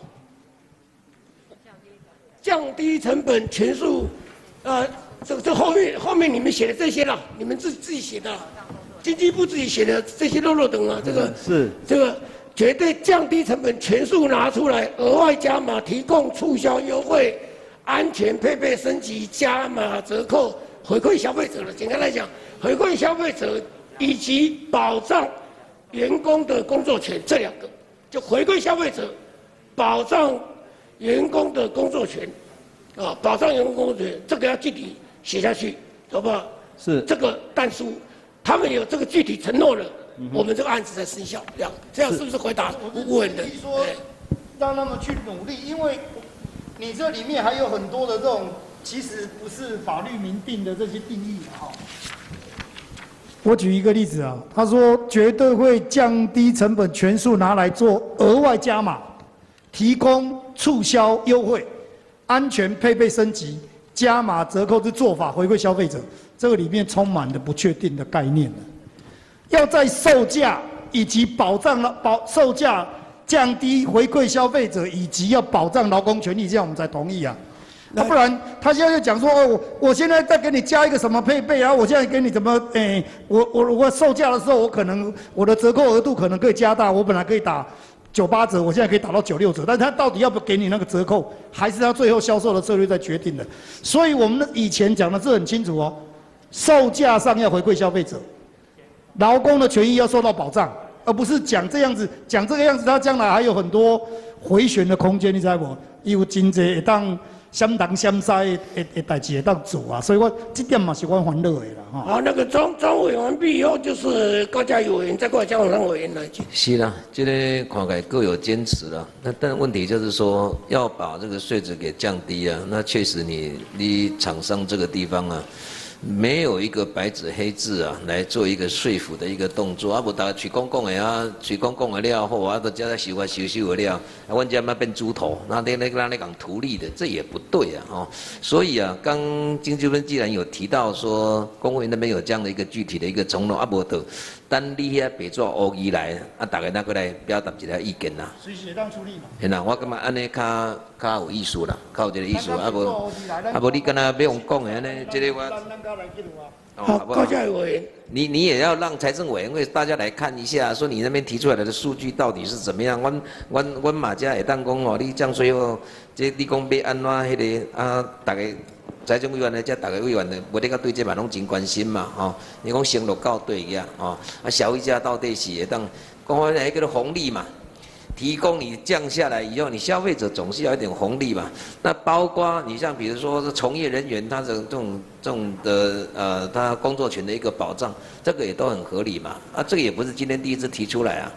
降低成本，全数呃，这这后面后面你们写的这些啦，你们自自己写的，经济部自己写的这些漏漏等啊，这个是这个绝对降低成本，全数拿出来，额外加码，提供促销优惠。安全配备升级加码折扣回馈消费者了。简单来讲，回馈消费者以及保障员工的工作权这两个，就回馈消费者，保障员工的工作权，啊，保障员工工作权，这个要具体写下去，好不好？ 是这个但书，他们有这个具体承诺了，嗯、我们这个案子才生效。这样，这样是不是回答问的？ 说让他们去努力，因为。你这里面还有很多的这种，其实不是法律明定的这些定义哈。我举一个例子啊，他说绝对会降低成本，全数拿来做额外加码，提供促销优惠，安全配备升级，加码折扣之做法回馈消费者。这个里面充满了不确定的概念了。要在售价以及保障了保售价。降低回馈消费者，以及要保障劳工权益，这样我们才同意啊。那、啊、不然他现在就讲说，哦，我我现在再给你加一个什么配备，然后我现在给你怎么，诶、欸，我我我售价的时候，我可能我的折扣额度可能可以加大，我本来可以打九八折，我现在可以打到九六折，但是他到底要不要给你那个折扣，还是他最后销售的策略在决定的。所以我们以前讲的是很清楚哦，售价上要回馈消费者，劳工的权益要受到保障。而不是讲这样子，讲这个样子，他将来还有很多回旋的空间，你知道不？有真济会当相当相杀的的代志会当做啊，所以我这点嘛是我烦恼的啦哈。 好，那个张张委员完毕以后，就是高嘉瑜委员再过来交往上委员来讲。 是啦，这个看起来各有坚持啦。那但问题就是说，要把这个税值给降低啊，那确实你你厂商这个地方啊。没有一个白纸黑字啊，来做一个说服的一个动作。啊，无大家嘴讲讲的啊，嘴讲讲的了后啊，都叫他修啊修修的了，啊，阮家嘛变猪头，那那那那那讲图利的，这也不对啊，哦。所以啊，刚经济部既然有提到说，公务员那边有这样的一个具体的一个承诺，啊，无得，等你遐白纸乌字来，啊，大家那个来表达一下意见啦。 随时当处理嘛。 是啦，我感觉安尼较较有意思啦，较有这个意思，啊无啊无你敢若要用讲的安尼，这个我。 好，高嘉瑜委员， 你你也要让财政委员会大家来看一下，说你那边提出来的数据到底是怎么样？阮阮阮马家会当讲哦，你降税后，这你讲要安怎迄个啊？大家财政委员呢，这大家委员呢，无得个对这嘛拢真关心嘛，吼、哦。你讲升落到对个哦，啊消费者到底是会当讲话来叫做红利嘛？提供你降下来以后，你消费者总是要一点红利嘛。那包括你像比如说是从业人员，他的这种这种的呃，他工作权的一个保障，这个也都很合理嘛。啊，这个也不是今天第一次提出来啊。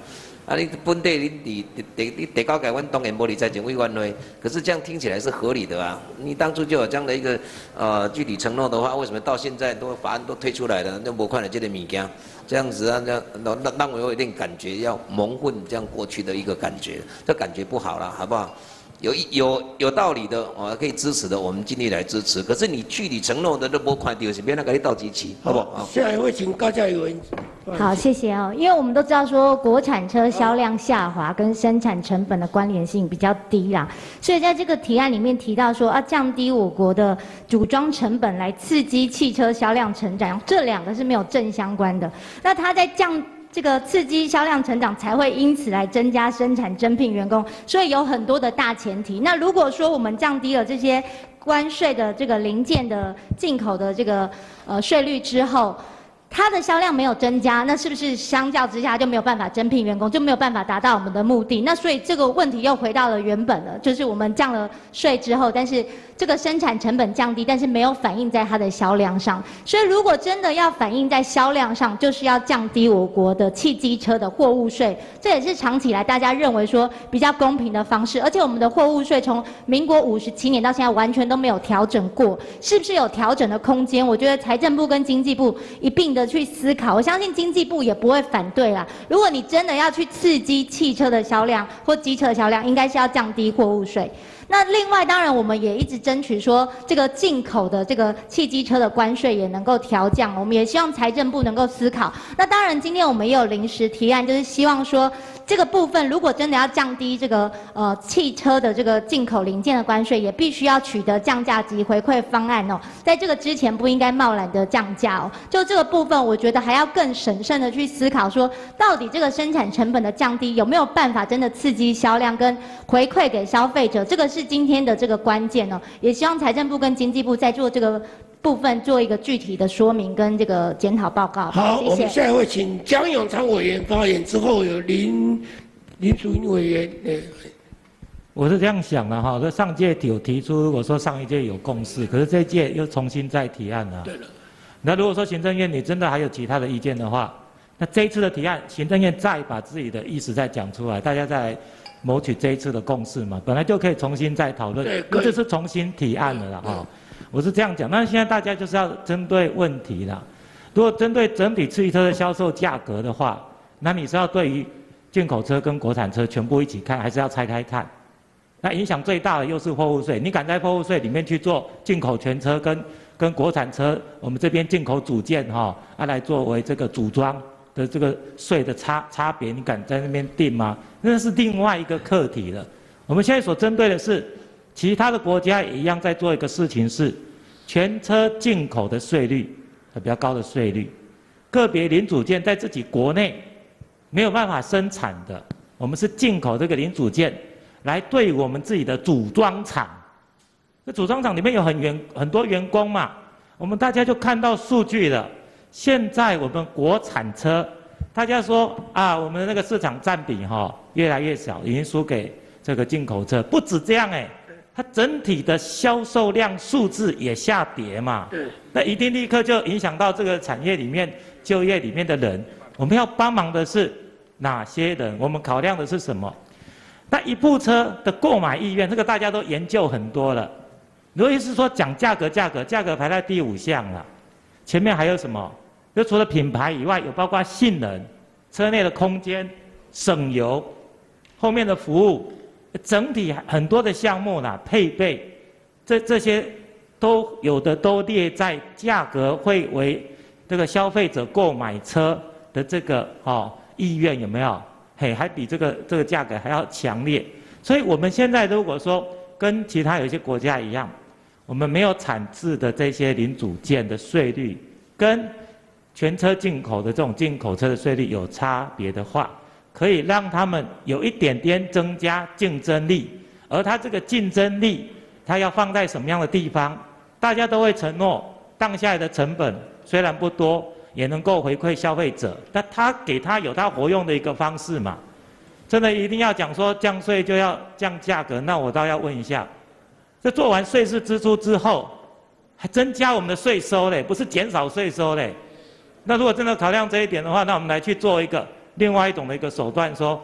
啊，你本地你你你你地高改阮当然无理财政委员会，可是这样听起来是合理的啊。你当初就有这样的一个呃具体承诺的话，为什么到现在都法案都推出来了，都无看到这个物件？这样子啊，让让让我有一点感觉要蒙混这样过去的一个感觉，这感觉不好了，好不好？有有有道理的，我可以支持的，我们尽力来支持。可是你具体承诺的都无看到，是别人给你倒机器，好不好？ 下一位请高嘉瑜委员。 好，谢谢哦。因为我们都知道说，国产车销量下滑跟生产成本的关联性比较低啦，所以在这个提案里面提到说，要降低我国的组装成本来刺激汽车销量成长，这两个是没有正相关的。那它在降。这个刺激销量成长才会因此来增加生产、增聘员工，所以有很多的大前提。那如果说我们降低了这些关税的这个零件的进口的这个呃税率之后，它的销量没有增加，那是不是相较之下就没有办法增聘员工，就没有办法达到我们的目的？那所以这个问题又回到了原本了，就是我们降了税之后，但是这个生产成本降低，但是没有反映在它的销量上。所以如果真的要反映在销量上，就是要降低我国的汽机车的货物税，这也是长期以来大家认为说比较公平的方式。而且我们的货物税从民国五十七年到现在完全都没有调整过，是不是有调整的空间？我觉得财政部跟经济部一并的去思考，我相信经济部也不会反对啦。如果你真的要去刺激汽车的销量或机车的销量，应该是要降低货物税。那另外，当然我们也一直争取说，这个进口的这个汽机车的关税也能够调降，我们也希望财政部能够思考。那当然，今天我们也有临时提案，就是希望说，这个部分如果真的要降低这个呃汽车的这个进口零件的关税，也必须要取得降价及回馈方案哦。在这个之前不应该贸然的降价哦。就这个部分，我觉得还要更审慎的去思考说，到底这个生产成本的降低有没有办法真的刺激销量跟回馈给消费者？这个是今天的这个关键哦。也希望财政部跟经济部在做这个部分做一个具体的说明跟这个检讨报告。 好， 谢谢。 我们下一位请江永昌委员发言，之后有林林淑英委员。呃， 我是这样想的哈，这上届有提出，我说上一届有共识，可是这一届又重新再提案了。 对了。 那如果说行政院你真的还有其他的意见的话，那这一次的提案，行政院再把自己的意思再讲出来，大家再来谋取这一次的共识嘛，本来就可以重新再讨论，那这是重新提案了啦哈。我是这样讲，那现在大家就是要针对问题啦。如果针对整体汽车的销售价格的话，那你是要对于进口车跟国产车全部一起看，还是要拆开看？那影响最大的又是货物税，你敢在货物税里面去做进口全车跟跟国产车，我们这边进口组件哈，啊来作为这个组装的这个税的差差别，你敢在那边定吗？那是另外一个课题了。我们现在所针对的是，其他的国家也一样在做一个事情是，全车进口的税率比较高的税率，个别零组件在自己国内没有办法生产的，我们是进口这个零组件来对我们自己的组装厂。这组装厂里面有很员很多员工嘛，我们大家就看到数据了。现在我们国产车，大家说啊，我们的那个市场占比哈、哦、越来越小，已经输给这个进口车。不止这样哎，它整体的销售量数字也下跌嘛。对。那一定立刻就影响到这个产业里面就业里面的人。我们要帮忙的是哪些人？我们考量的是什么？那一部车的购买意愿，这个大家都研究很多了。如果是说讲价格，价格，价格排在第五项了，前面还有什么？就除了品牌以外，有包括性能、车内的空间、省油、后面的服务，整体很多的项目啦，配备，这这些都有的都列在价格会为这个消费者购买车的这个哦意愿有没有？嘿，还比这个这个价格还要强烈。所以我们现在如果说跟其他有一些国家一样，我们没有产制的这些零组件的税率，跟全车进口的这种进口车的税率有差别的话，可以让他们有一点点增加竞争力。而它这个竞争力，它要放在什么样的地方？大家都会承诺，降下来的成本虽然不多，也能够回馈消费者。但他给他有他活用的一个方式嘛。真的一定要讲说降税就要降价格，那我倒要问一下。这做完税事支出之后，还增加我们的税收嘞，不是减少税收嘞。那如果真的考量这一点的话，那我们来去做一个另外一种的一个手段，说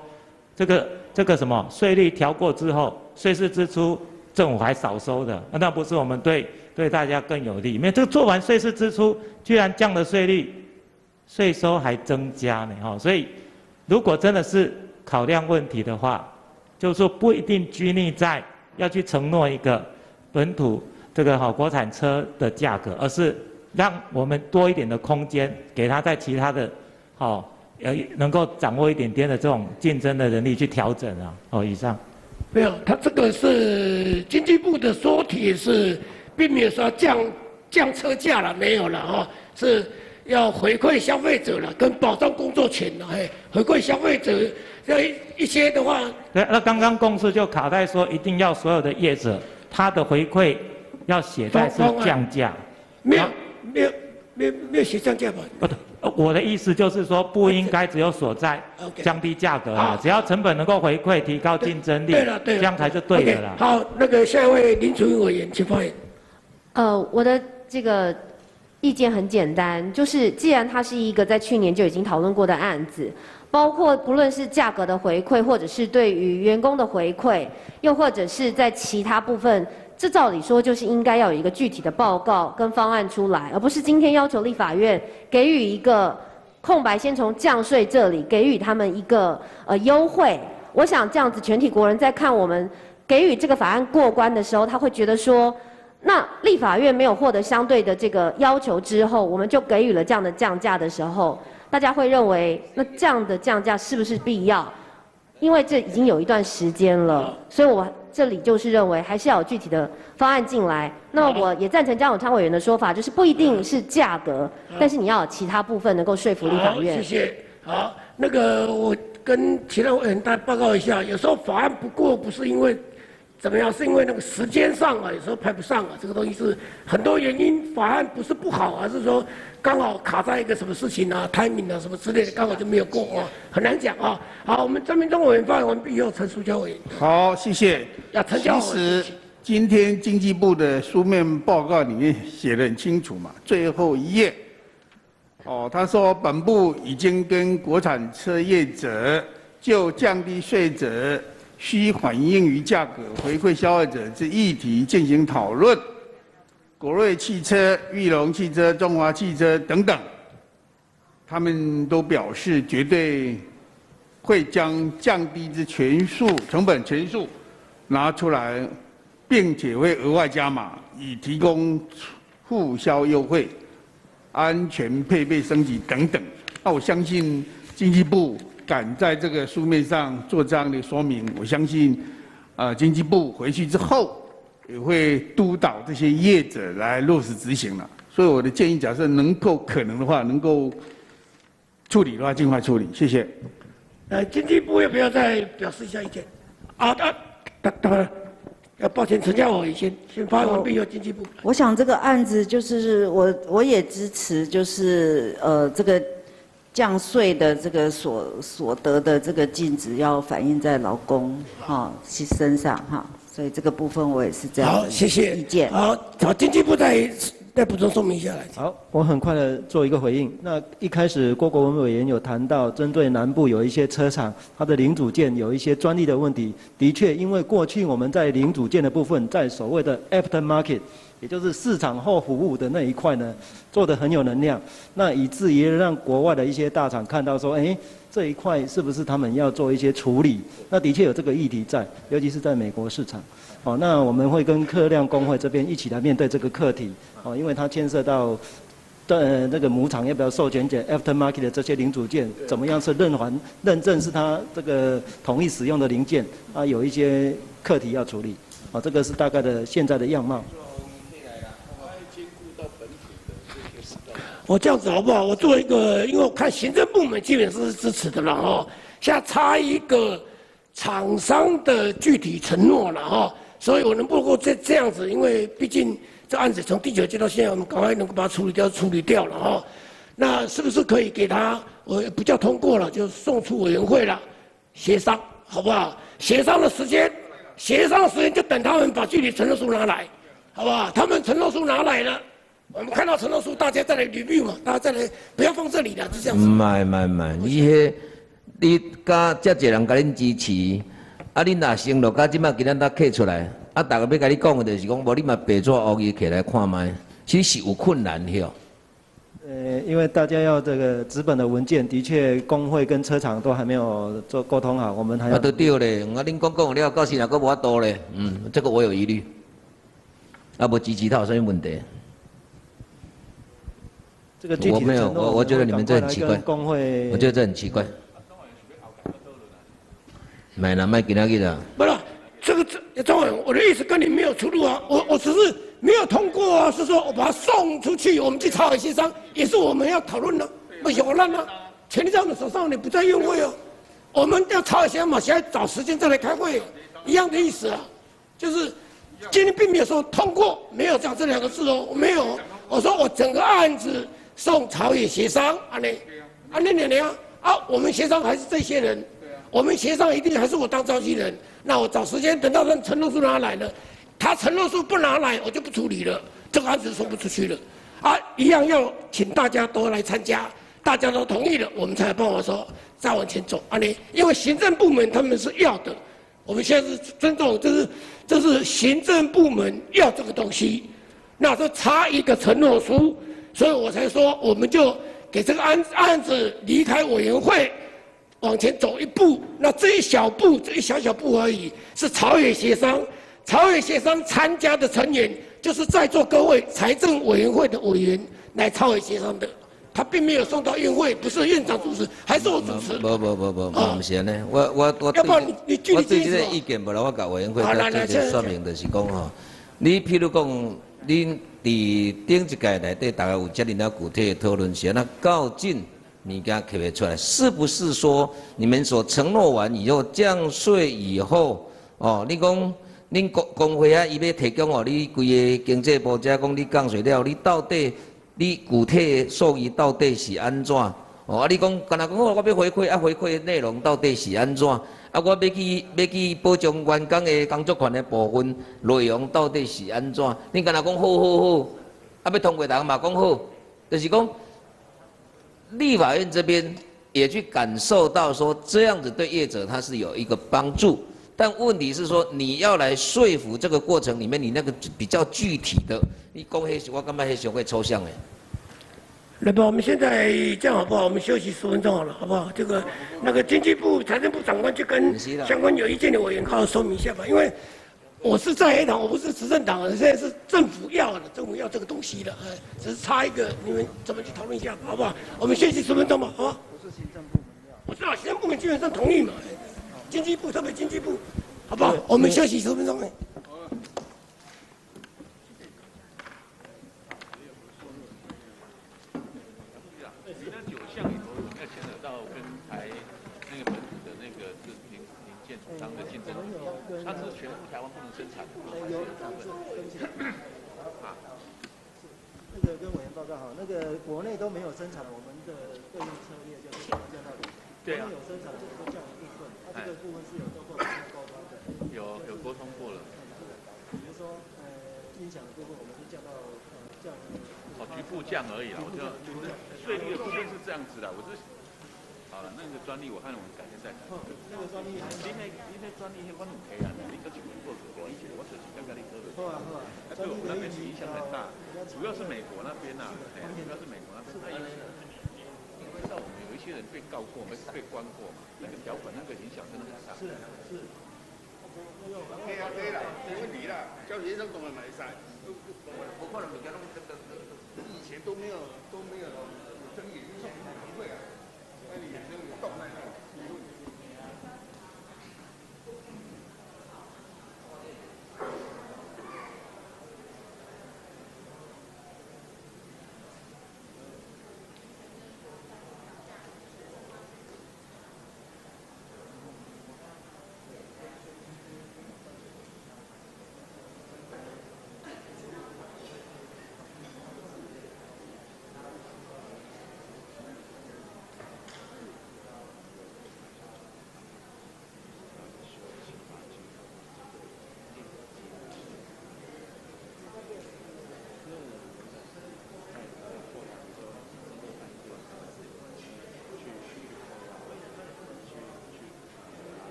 这个这个什么税率调过之后，税事支出政府还少收的，那不是我们对对大家更有利？因为这个做完税事支出，居然降了税率，税收还增加呢，哈，所以如果真的是考量问题的话，就是说不一定拘泥在要去承诺一个本土这个好国产车的价格，而是让我们多一点的空间，给他在其他的好呃能够掌握一点点的这种竞争的能力去调整啊。哦，以上。 没有，他这个是经济部的说提是，并没有说降降车价了，没有了哈，是要回馈消费者了，跟保障工作权了，哎，回馈消费者这一一些的话。 对，那刚刚公司就卡在说，一定要所有的业者他的回馈要写在是降价。 没有，没有，没有，没有写降价吧？ 不对，我的意思就是说，不应该只有锁在降低价格啊，只要成本能够回馈，提高竞争力， 对了，对了， 这样才是对的啦。 好，那个下一位林楚云委员，请发言。 呃，我的这个意见很简单，就是既然它是一个在去年就已经讨论过的案子，包括不论是价格的回馈，或者是对于员工的回馈，又或者是在其他部分。这照理说就是应该要有一个具体的报告跟方案出来，而不是今天要求立法院给予一个空白，先从降税这里给予他们一个呃优惠。我想这样子，全体国人在看我们给予这个法案过关的时候，他会觉得说，那立法院没有获得相对的这个要求之后，我们就给予了这样的降价的时候，大家会认为那这样的降价是不是必要？因为这已经有一段时间了，所以我这里就是认为还是要有具体的方案进来。那么我也赞成江永昌委员的说法，就是不一定是价格，但是你要有其他部分能够说服立法院。 好，谢谢。好，那个我跟其他委员大家报告一下，有时候法案不过不是因为怎么样，是因为那个时间上啊，有时候排不上啊，这个东西是很多原因，法案不是不好，而是说刚好卡在一个什么事情啊、timing 啊什么之类的，刚好就没有过啊，很难讲啊。好，我们郑明忠委员发言完毕以后，陈淑娇委员。 好，谢谢。 要陈娇委员。 其实今天经济部的书面报告里面写得很清楚嘛，最后一页，哦，他说本部已经跟国产车业者就降低税则需反映于价格、回馈消费者之议题进行讨论。国瑞汽车、裕隆汽车、中华汽车等等，他们都表示绝对会将降低之全数成本全数拿出来，并且会额外加码，以提供促销优惠、安全配备升级等等。那我相信经济部敢在这个书面上做这样的说明，我相信，呃，经济部回去之后也会督导这些业者来落实执行了。所以我的建议，假设能够可能的话，能够处理的话，尽快处理。谢谢。 呃，经济部要不要再表示一下意见？啊，当当当然，要抱歉，陈家委先先发言完毕，由经济部。 我想这个案子就是我我也支持，就是呃这个。降税的这个所所得的这个净值要反映在劳工哈其身上哈，所以这个部分我也是这样的意见。好，谢谢。 好，找经济部再再补充说明一下来。 好，我很快的做一个回应。那一开始郭国文委员有谈到，针对南部有一些车厂，它的零组件有一些专利的问题。的确，因为过去我们在零组件的部分，在所谓的 after market。也就是市场后服务的那一块呢，做得很有能量，那以至于让国外的一些大厂看到说，哎，这一块是不是他们要做一些处理？那的确有这个议题在，尤其是在美国市场。哦，那我们会跟客量工会这边一起来面对这个课题。哦，因为它牵涉到，呃，那个母厂要不要授权给 aftermarket 的这些零组件，怎么样是认还认证是它这个同意使用的零件啊，有一些课题要处理。啊，这个是大概的现在的样貌。 我这样子好不好？我做一个，因为我看行政部门基本上是支持的了哈。现在差一个厂商的具体承诺了哈，所以我能不能够这这样子？因为毕竟这案子从第九届到现在，我们赶快能够把它处理掉，处理掉了哈。那是不是可以给他？我不叫通过了，就送出委员会了，协商好不好？协商的时间，协商的时间就等他们把具体承诺书拿来，好不好？他们承诺书拿来了。我们看到承诺书，大家再来 review 嘛，大家再来，不要放这里了，就这样子。 唔係唔係唔係，呢些你甲遮侪人甲恁支持，啊，恁若承诺甲即摆今仔搭刻出来，啊，逐个要甲你讲的就是讲，无你嘛白纸黑字起来看卖，其实是有困难的哦。 呃，因为大家要这个纸本的文件，的确工会跟车厂都还没有做沟通好，我们还要。 啊，都对咧，啊，恁讲讲了，到时若阁无法度咧，嗯，这个我有疑虑。啊，无支持他有什么问题？ 这个具体的我没有， 承诺我我觉得你们这很奇怪， 工会我觉得这很奇怪。买了卖给那个的。 不是，这个这张委员，我的意思跟你没有出入啊，我我只是没有通过啊，是说我把它送出去，我们去朝海协商，也是我们要讨论的，不有烂啊，权力在我们手上，你不在院会哦，我们要朝海协商嘛，现在找时间再来开会，一样的意思啊，就是今天并没有说通过，没有讲这两个字哦，我没有，我说我整个案子送朝野协商，啊你，啊你你你啊，啊我们协商还是这些人。我们协商一定还是我当召集人，那我找时间等到他承诺书拿来了，他承诺书不拿来，我就不处理了，这个案子送不出去了，啊，一样要请大家都来参加，大家都同意了，我们才帮我说再往前走，啊你，因为行政部门他们是要的，我们现在是尊重，这是这是行政部门要这个东西，那就差一个承诺书，所以我才说我们就给这个案案子离开委员会。往前走一步，那这一小步，这一小小步而已，是朝野协商。朝野协商参加的成员，就是在座各位财政委员会的委员来朝野协商的。他并没有送到院会，不是院长主持，还是我主持。 不不不不，不是安尼。我我我。 要不然你你具体我对这个意见，无啦，我甲委员会在做些说明，就是讲吼，你譬如讲，恁伫顶一届内底，大概有遮尔了具体的讨论是那较近。你给他可不可以出来？是不是说你们所承诺完以后降税以后，哦，你讲恁工工会啊，伊要提供哦，你规个经济部遮讲你降税了，你到底你具体的数字到底是安怎？哦，啊，你讲干那讲我要回馈啊，回馈的内容到底是安怎？啊，我要去要去保障员工的工作权的部分内容到底是安怎？你干那讲好好好，啊，要通过人嘛讲好，就是讲。立法院这边也去感受到说这样子对业者他是有一个帮助，但问题是说你要来说服这个过程里面，你那个比较具体的，你讲迄我感觉迄上会抽象诶。 来吧，我们现在这样好不好？我们休息十分钟好了，好不好？这个那个经济部、财政部长官去跟相关有意见的委员好好说明一下吧，因为。我是在野党，我不是执政党，现在是政府要的，政府要这个东西的，呃，只是差一个，你们怎么去讨论一下，好不好？我们休息十分钟吧，好吧？ 不是行政部门要， 我知道行政部门基本上同意嘛，经济部特别经济部，好不好？我们休息十分钟。 它是全部台湾不能生产的。 有啊，那个跟委员报告好，那个国内都没有生产，我们的对应策略就是降到底。对啊。国内有生产就是说降一部分，它这个部分是有做过沟通的。 有有沟通过了。 比如说呃音响的部分，我们是降到呃降。 哦，局部降而已啦，我就就是税率的部分是这样子的，我是。好了，那个专利我看我们改天再谈。 那个专利，你那你那专利迄款有可以啊，你个全部做做以前我只是刚刚你说的。 好啊好啊。 对我们那边影响很大，主要是美国那边呐，哎，主要是美国那边，那因为因为到我们有一些人被告过，没被关过嘛，那个条款那个影响真的很大。 是是。 可以啊可以啦，没问题啦，交学生怎么买晒？我看了人家拢以前都没有都没有争议，因为不会啊。那你眼睛有动来了。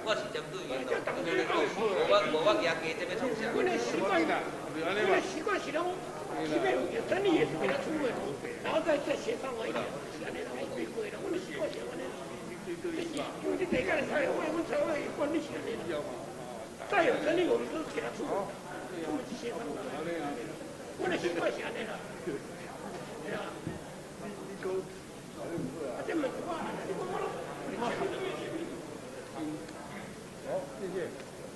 我是针对因咯，我我我家家这边创啥？ 我的习惯的，我的习惯是拢，即便有争议也是给他出位，然后再再协商而已。是安尼啦，我袂过啦，我的习惯是安尼啦。因为你地界的财委会，我们财委会管理是安尼啦。再有争议，我们都是给他出，我们去协商。我的习惯是安尼啦。对啊。啊，这么话，你讲我咯。好，谢谢。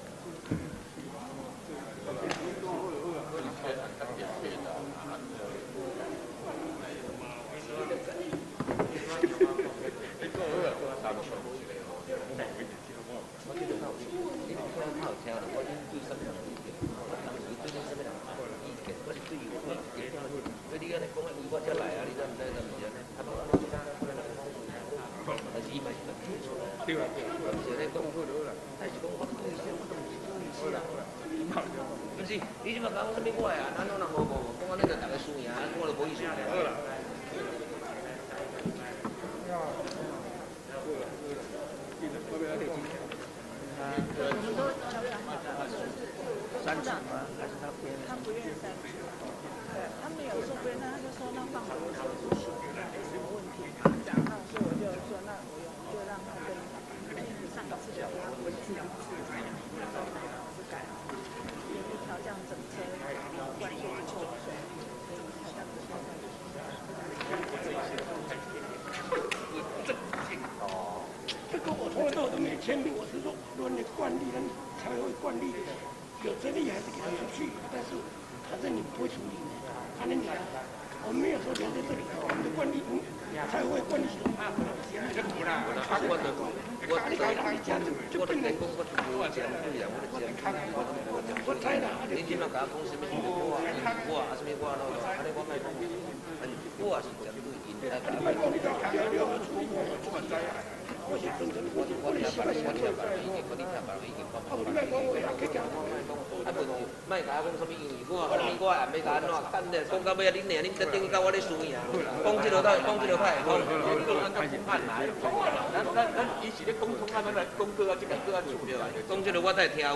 对吧？ 不是，你即马讲什么我呀？咱拢人无无，讲安尼就大家输赢，我就无意思咧。好啦。 三场吗？还是他不愿意？他不愿意三场。对，他没有说不愿意，他就说那放我手就行，没什么问题。那所以我就说，那我用就让他跟上一次的他文字一致，然后老师改，有一条这样整车关税就扣税，所以才这样子说下去。 哦，这个我从来到都没有签名，我是说论的惯例，人才会惯例。有争议还是给他出去，但是反正你不会处理，反正你我们没有说留在这里，我们的惯例，才会惯例系统啊，不能这样。 啊，我的我我我我的员工我我讲不一样，我的讲我猜啦，你今嘛甲我讲什么我我啊什么我咯，安尼我卖讲，我是针对因来甲我。我是真正我我听别人我听别人意见，我听别人意见，我我唔讲话啊，去讲。啊不，莫甲我讲什么意见，我什么我也袂甲安怎，干咧讲到尾啊，恁俩恁等等于甲我咧输赢，讲即落太讲即落太好，你讲按照判来，咱咱咱伊是咧讲通啊，咱来讲过啊，即个过啊处着啊，讲即落我才听有。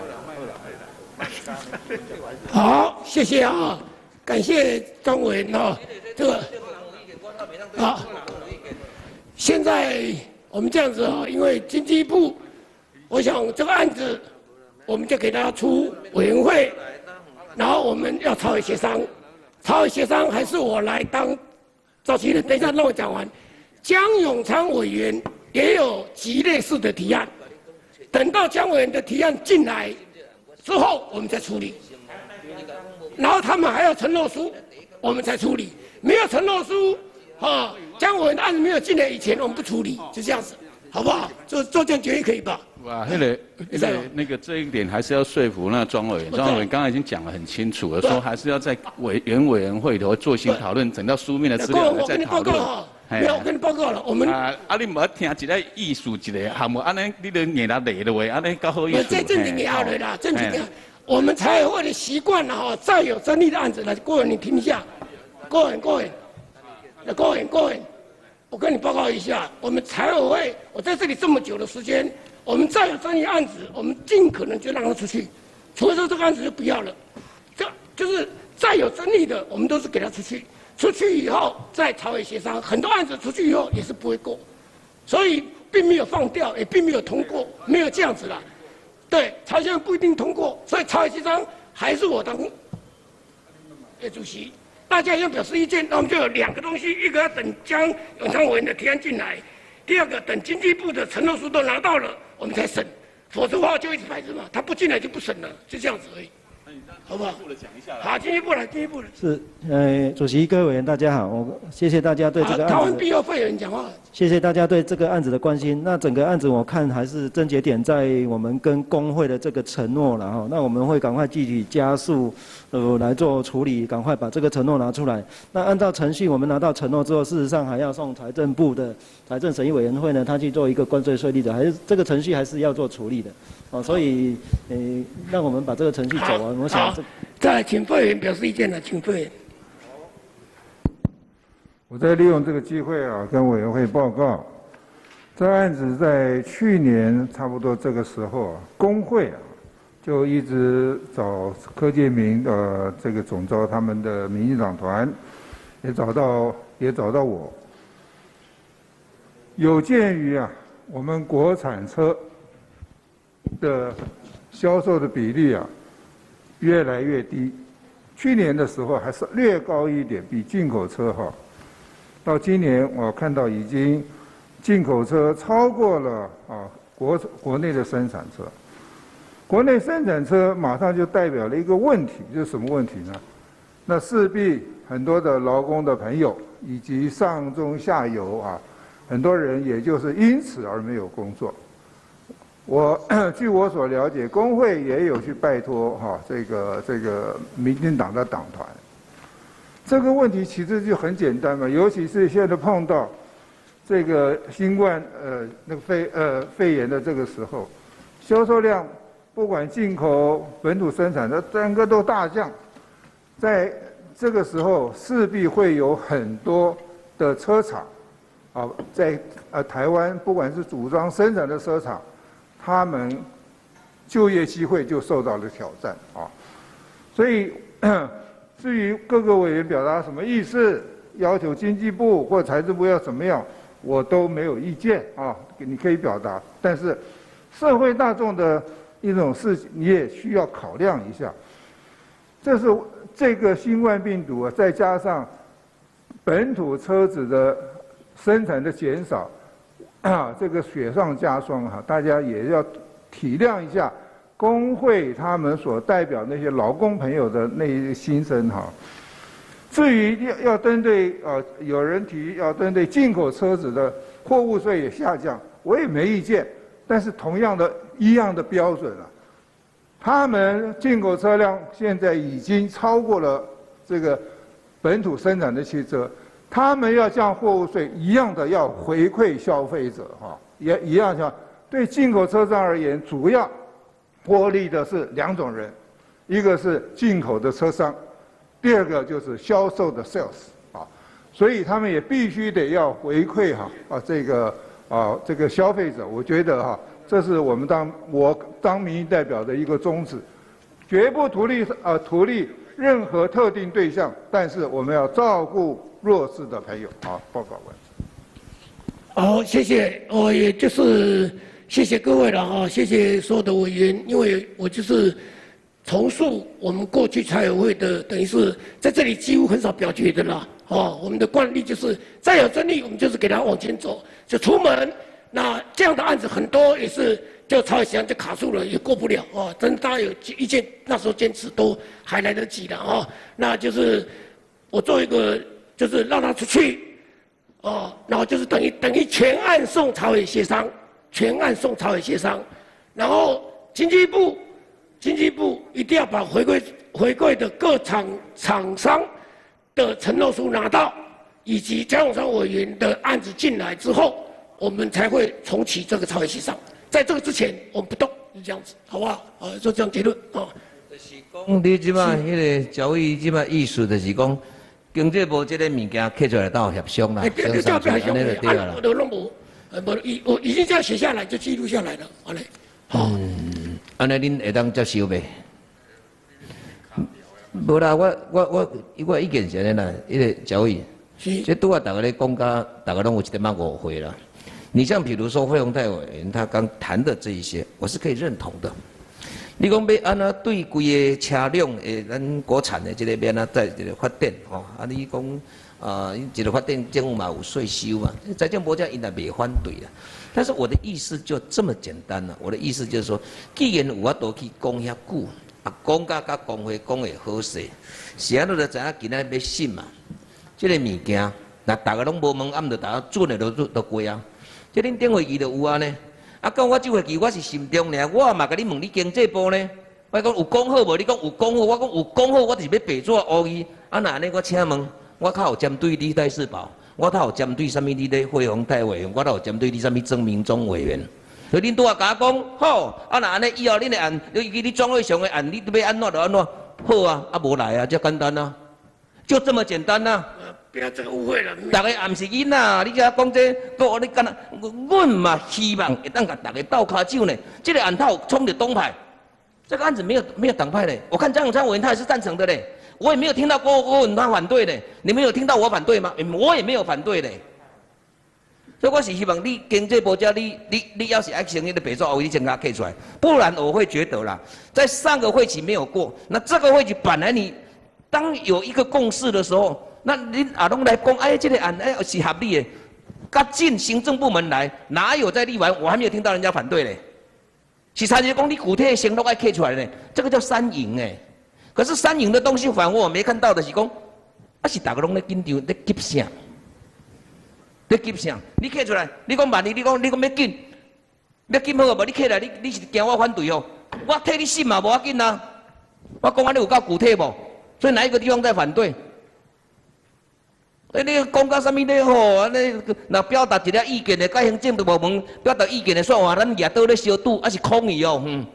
好，谢谢啊，感谢张委员啊，这个啊，现在。我们这样子啊，因为经济部，我想这个案子，我们就给他出委员会，然后我们要朝野协商，朝野协商还是我来当召集人。等一下让我讲完。江永昌委员也有极类似的提案，等到江委员的提案进来之后，我们再处理。然后他们还要承诺书，我们才处理。没有承诺书，啊。江委员的案子没有进来以前，我们不处理，就这样子，好不好？做做这样决议可以吧？ 哇，那个那个那个这一点还是要说服那个庄委员。庄委员刚才已经讲得很清楚了，说还是要在委原委员会头做新讨论，等到书面的资料再讨论。 没有，我跟你报告了，我们啊啊，你唔要听一个艺术一个项目，安尼你都硬来累的话，安尼较好意思。 这正经压了啦，正经的。我们财委会的习惯了哈，再有争议的案子来，各位你听一下，各位各位。各位各位，我跟你报告一下，我们财委会，我在这里这么久的时间，我们再有争议案子，我们尽可能就让他出去，除非说这个案子就不要了。这就是再有争议的，我们都是给他出去，出去以后再朝委协商。很多案子出去以后也是不会过，所以并没有放掉，也并没有通过，没有这样子啦。对，朝协不一定通过，所以朝委协商还是我当呃主席。大家要表示意见，那我们就有两个东西：一个要等江永昌委员的提案进来，第二个等经济部的承诺书都拿到了，我们才审。否则的话就一直摆着嘛，他不进来就不审了，就这样子而已，好不好？好，经济部来，经济部来。 是，呃，主席、各位委员，大家好，我谢谢大家对这个案子。 台湾必要费人讲话。 谢谢大家对这个案子的关心。那整个案子我看还是症结点在我们跟工会的这个承诺了哈。那我们会赶快具体加速，呃，来做处理，赶快把这个承诺拿出来。那按照程序，我们拿到承诺之后，事实上还要送财政部的财政审议委员会呢，他去做一个关税税率的，还是这个程序还是要做处理的。哦，所以，呃，让我们把这个程序走完。我想， 再来请费员表示意见了，请费员。 我在利用这个机会啊，跟委员会报告， 这案子在去年差不多这个时候啊，工会啊就一直找柯建铭呃这个总召他们的民进党团，也找到也找到我。有鉴于啊我们国产车的销售的比例啊越来越低，去年的时候还是略高一点，比进口车哈。到今年我看到已经进口车超过了啊国国内的生产车，国内生产车马上就代表了一个问题，就是什么问题呢？那势必很多的劳工的朋友以及上中下游啊，很多人也就是因此而没有工作。我据我所了解，工会也有去拜托哈、啊、这个这个民进党的党团。这个问题其实就很简单嘛，尤其是现在碰到这个新冠呃那个肺呃肺炎的这个时候，销售量不管进口本土生产的整个都大降，在这个时候势必会有很多的车厂啊，在呃台湾不管是组装生产的车厂，他们就业机会就受到了挑战啊，所以。至于各个委员表达什么意思，要求经济部或财政部要怎么样，我都没有意见啊，你可以表达。但是，社会大众的一种事情，你也需要考量一下。这是这个新冠病毒啊，再加上本土车子的生产的减少，啊，这个雪上加霜哈、啊，大家也要体谅一下。工会他们所代表那些劳工朋友的那些心声哈，至于要要针对呃有人提要针对进口车子的货物税也下降，我也没意见，但是同样的一样的标准啊，他们进口车辆现在已经超过了这个本土生产的汽车，他们要降货物税一样的要回馈消费者哈，也一样像对进口车商而言，主要获利的是两种人，一个是进口的车商，第二个就是销售的 sales 啊，所以他们也必须得要回馈哈啊这个啊这个消费者，我觉得哈，这是我们当我当民意代表的一个宗旨，绝不图利啊图利任何特定对象，但是我们要照顾弱势的朋友。好，报告完。 好，谢谢，哦，也就是。谢谢各位了哈，谢谢所有的委员，因为我就是重述我们过去财委会的，等于是在这里几乎很少表决的啦，哦，我们的惯例就是再有争议，我们就是给他往前走，就出门。那这样的案子很多也是就朝野协商就卡住了，也过不了哦。真的大家有意见，那时候坚持都还来得及的哦。那就是我做一个，就是让他出去，哦，然后就是等于等于全案送朝野协商。全案送朝野协商，然后经济部，经济部一定要把回馈回馈的各厂厂商的承诺书拿到，以及加工商委员的案子进来之后，我们才会重启这个朝野协商。在这个之前，我们不动，是这样子，好不好？啊，就这样结论啊。 就是讲，你即摆迄个交易即摆意思就是讲，经济部这个物件刻出来到协商啦，协商出来安尼就对了啦。 呃，不，已我已经这样写下来，就记录下来了，好嘞。好。 嗯，安尼恁会当接受袂？无啦，我我我我意见是安尼啦，迄个交易，这拄啊，大家咧讲甲，大家拢有一点仔误会啦。你像比如说费鸿泰委员他刚谈的这一些，我是可以认同的。你讲要安怎对规个车辆诶，咱国产的这个要安怎在这个发展吼？啊，你讲。啊，一个发电政府嘛有税收嘛，财政部长应该袂反对啦。但是我的意思就这么简单啦，我的意思就是说，既然有法度去讲遐久，啊，讲甲甲工会讲会好势，是安尼就知影今仔要信嘛。这个物件，那大家拢无问，暗着大家准的都都过啊。这恁顶会期就有啊呢。啊，讲我这会期我是心中呢，我嘛甲你问你经济部呢，我讲有讲好无？你讲有讲好，我讲有讲好，我就是要白纸乌字。啊，那安尼我请问。我较有针对你戴世宝，我较有针对什么你咧费鸿泰委员，我较有针对你什么曾明忠委员。所以恁拄啊甲我讲好，啊那安尼以后恁的案，你你庄会上的案，你要安怎就安怎，好啊，啊无来啊，就简单啊，就这么简单啊。 不要这个误会了。 大家也唔是囡仔，你家讲这，我你干呐？阮嘛希望会当甲大家斗骹手呢。这个案头冲着东派，这个案子没有没有党派嘞。我看张永昌委员他也是赞成的嘞，我也没有听到郭郭文他反对嘞。你们有听到我反对吗？我也没有反对嘞。所以我是希望你经济部长，你你你要是爱成立的北周奥运先给他 K 出来，不然我会觉得啦，在上个会期没有过，那这个会期本来你当有一个共识的时候。那恁阿拢来讲，哎，这个案哎是合理的，甲进行政部门来，哪有在立完？我还没有听到人家反对嘞。是参与讲你具体的承诺爱 K 出来呢，这个叫三赢哎。可是三赢的东西，反而我没看到的是讲，啊是大家拢在紧张，在急啥？在急啥？你 K 出来，你讲万一你讲你讲要紧，要紧好无？你 K 来，你你是惊我反对哦？我替你信嘛，无要紧啊。我讲安尼有够具体无？所以哪一个地方在反对？哎，你讲到什么咧吼？安尼若表达一个意见的，甲行政部门表达意见的，算话咱夜倒咧相赌，还是抗议哦？嗯。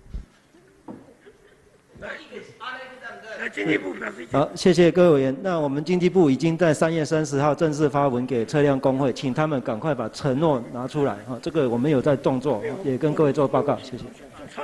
经济部表示。 好，谢谢各位委员。那我们经济部已经在三月三十号正式发文给车辆工会，请他们赶快把承诺拿出来哈。这个我们有在动作，也跟各位做报告。谢谢。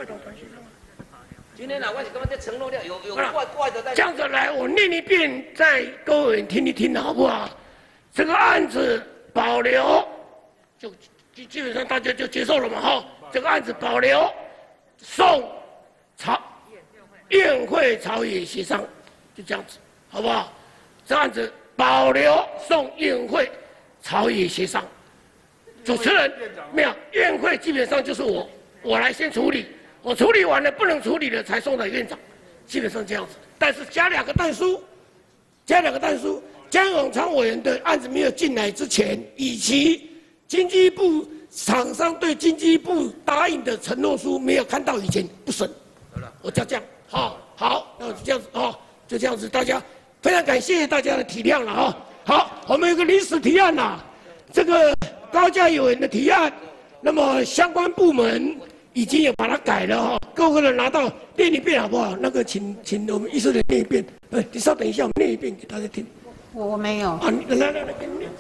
今天呢，我是感觉这承诺了有有怪怪的在。 这样子来，我念一遍，再各位听一听，好不好？这个案子保留，就基基本上大家就接受了嘛，哈。这个案子保留，送朝宴会朝野协商，就这样子，好不好？这案子保留，送宴会朝野协商。主持人没有，宴会基本上就是我，我来先处理。我处理完了，不能处理了才送到院长，基本上这样子。但是加两个但书，加两个但书。江永昌委员的案子没有进来之前，以及经济部厂商对经济部答应的承诺书没有看到以前不审。我就这样，好，好，那就这样子哦，就这样子，大家非常感谢大家的体谅了啊。好，我们有个临时提案呐，这个高嘉委员的提案，那么相关部门。已经有把它改了哈，各个人拿到念一遍好不好？那个请请我们议事人念一遍，呃，你稍等一下，我们念一遍给大家听。 我我没有。 啊，来来来，给你念。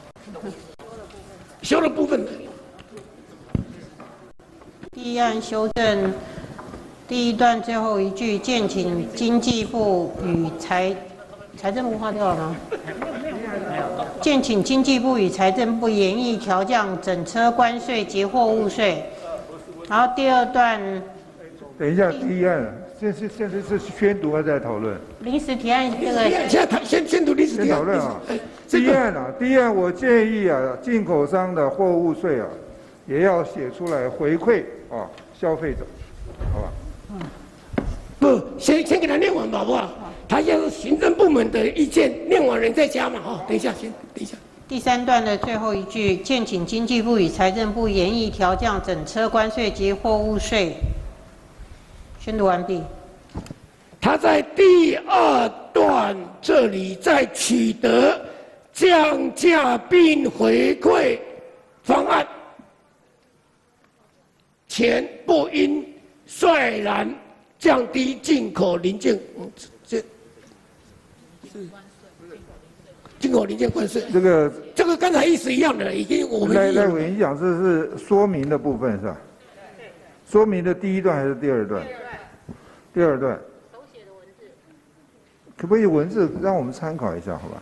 修的部分。 议案修正第一段最后一句，建请经济部与财财政部划掉了吗？建请经济部与财政部研议调降整车关税及货物税。然后第二段， 等一下，第一案，现现现在是宣读还是在讨论？ 临时提案这个， 现在先先读临时提案。 先讨论啊。第一案啊，第一案我建议啊，进口商的货物税啊，也要写出来回馈啊消费者，好吧？ 嗯。不，先先给他念完吧，好不好？他要是行政部门的意见，念完人再加嘛，哈。等一下，先等一下。 第三段的最后一句，建请经济部与财政部研议调降整车关税及货物税。宣读完毕。 他在第二段这里在取得降价并回馈方案前，不应率然降低进口零件，嗯，这是。进口零件关税， 这个这个刚才意思一样的，已经我们赖赖委员讲这是说明的部分是吧？说明的第一段还是第二段？第二段。手写的文字。可不可以文字让我们参考一下，好吧？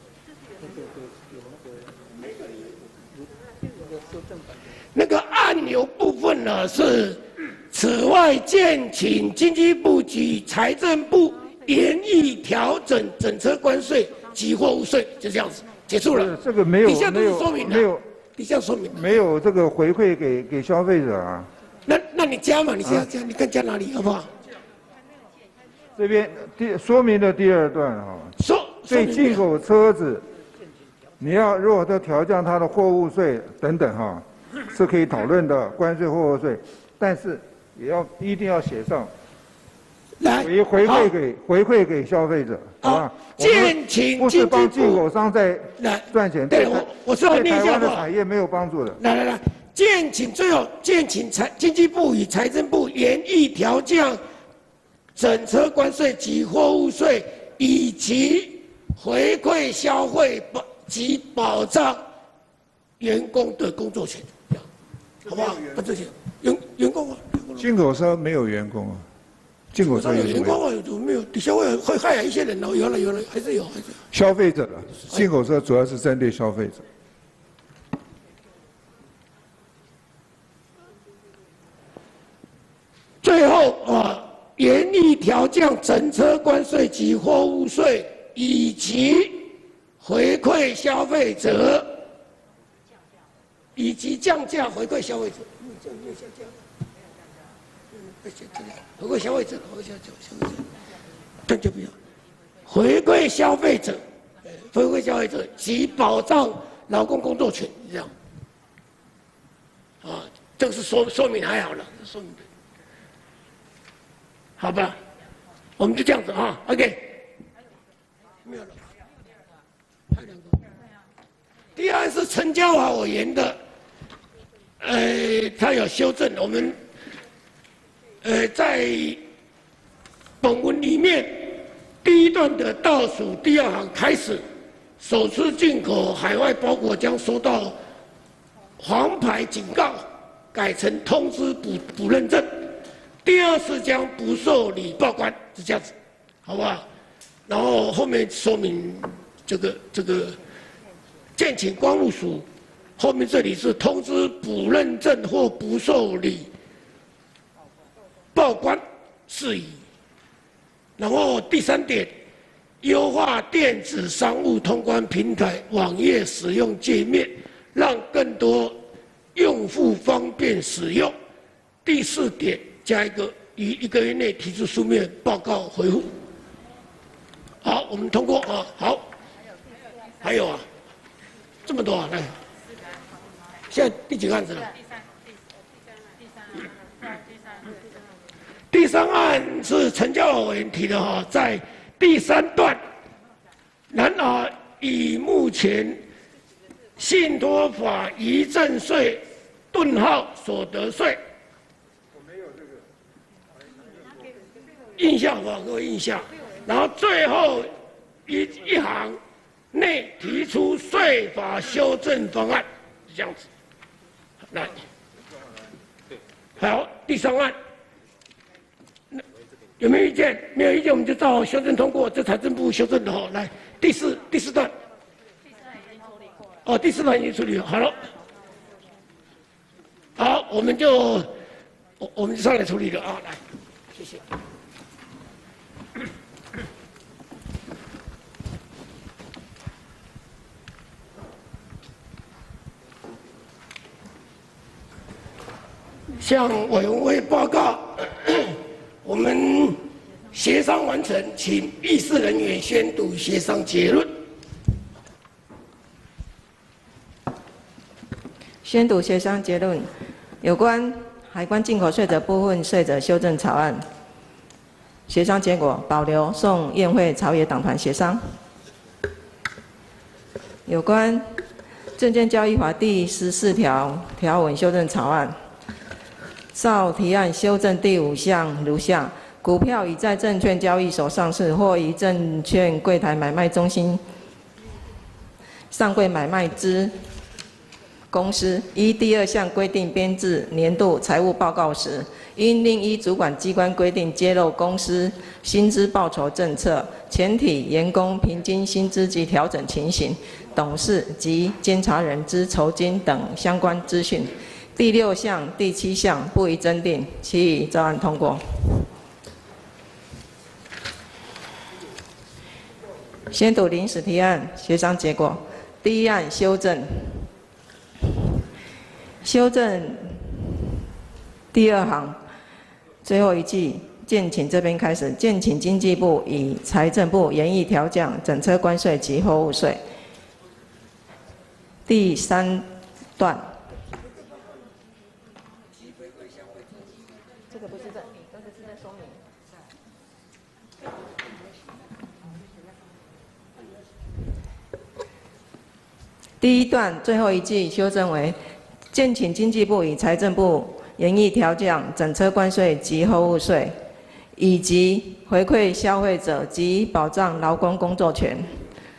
那个按钮部分呢是，此外建请经济部及财政部研议调整整车关税。及货物税就这样子结束了。 这个没有， 底下都是说明的， 没有， 底下说明没有这个回馈给给消费者啊。 那那你加嘛？你加加，你看加哪里好不好？ 这边第说明的第二段哈， 说对进口车子，你要如果要调降它的货物税等等哈，是可以讨论的关税货物税，但是也要一定要写上。 来回回馈给回馈给消费者，好吧？ 建请不是帮进口商在赚钱， 对我我是要念一下台湾的产业没有帮助的。 来来来，建请最后建请财经济部与财政部研议调降整车关税及货物税以及回馈消费保及保障员工的工作权，好不好？不这些员员工啊， 进口车没有员工啊，进口车有员工啊，有没有？消费会害一些人哦，有了有了，还是有还是有。 消费者了，进口车主要是针对消费者。 最后啊，严厉调降整车关税及货物税，以及回馈消费者，以及降价回馈消费者。这没有下降。回馈消费者，回馈消消费者，这就不要。回馈消费者，回馈消费者及保障劳工工作权，这样。啊，这个是说说明还好了，说明的。好吧，我们就这样子啊 ，OK。没有了，还有两个。第二是陈嘉华委员的，呃，他有修正，我们呃在本文里面第一段的倒数第二行开始，首次进口海外包裹将收到黄牌警告，改成通知补补认证。第二次将不受理报关，是这样子，好不好？然后后面说明这个这个建请光路署，后面这里是通知补认证或不受理报关事宜。然后第三点，优化电子商务通关平台网页使用界面，让更多用户方便使用。第四点。加一个于一个月内提出书面报告回复。好，我们通过啊。好，还有啊，这么多啊，来，现在第几个案子了？第三案是陈嘉华委员提的哈，在第三段，然而以目前信托法遗赠税顿号所得税。印象吧，各位印象。然后最后一一行内提出税法修正方案，这样子。来，好，第三案，有没有意见？没有意见，我们就照修正通过。这财政部修正的哈。来，第四第四段。哦，第四段已经处理了，好了。好，我们就我我们就上来处理了啊，来，谢谢。向委员会报告，我们协商完成，请议事人员宣读协商结论。 宣读协商结论：有关海关进口税的部分税则修正草案，协商结果保留送宴会朝野党团协商。有关证券交易法第十四条条文修正草案。照提案修正第五项如下：股票已在证券交易所上市或于证券柜台买卖中心上柜买卖之公司，依第二项规定编制年度财务报告时，应另依主管机关规定揭露公司薪资报酬政策、全体员工平均薪资及调整情形、董事及监察人之酬金等相关资讯。第六项、第七项不予增订，其余照案通过。宣读临时提案协商结果。第一案修正，修正第二行最后一句，建请这边开始，建请经济部与财政部研议调降整车关税及货物税。第三段。这个不是这，这个是在说明。第一段最后一句修正为：建请经济部与财政部研议调降整车关税及货物税，以及回馈消费者及保障劳工工作权。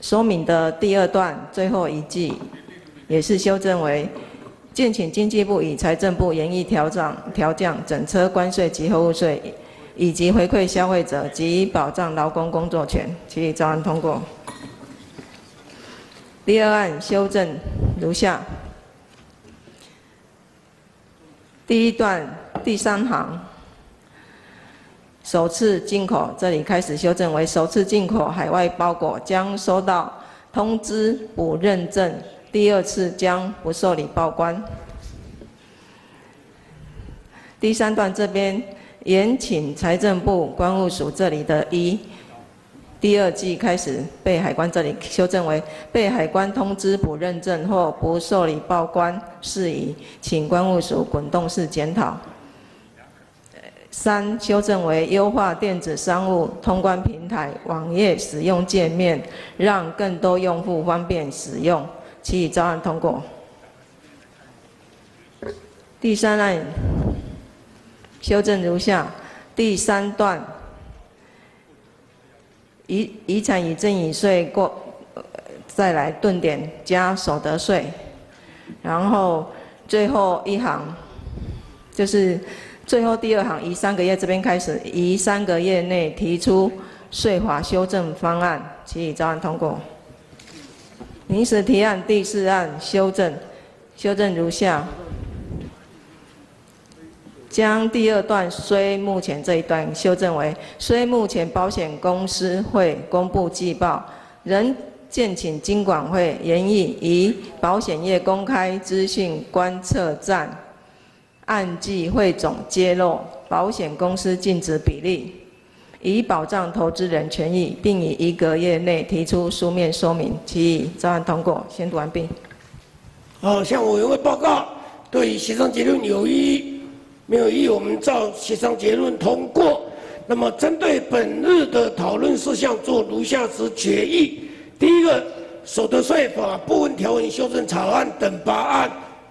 说明的第二段最后一句，也是修正为：敬请经济部与财政部研议调整调降整车关税及货物税，以及回馈消费者及保障劳工工作权，其议草案通过。第二案修正如下：第一段第三行首次进口，这里开始修正为首次进口海外包裹将收到通知补认证，第二次将不受理报关。第三段这边延请财政部关务署这里的一第二季开始被海关这里修正为被海关通知补认证或不受理报关事宜，请关务署滚动式检讨。三修正为优化电子商务通关平台网页使用界面，让更多用户方便使用，其议草案通过。第三案修正如下：第三段遗遗产与赠与税过，呃、再来顿点加所得税，然后最后一行就是最后第二行，宜三个月这边开始，宜三个月内提出税法修正方案，其议草案通过。临时提案第四案修正，修正如下：将第二段虽目前这一段修正为虽目前保险公司会公布季报，仍建请金管会研议以保险业公开资讯观测站按季汇总揭露保险公司净值比例，以保障投资人权益，并以一个月内提出书面说明，其议草案通过。宣读完毕。 好，向委员会报告，对于协商结论有异议，没有异议，我们照协商结论通过。那么，针对本日的讨论事项做如下之决议：第一个，所得税法部分条文修正草案等八案。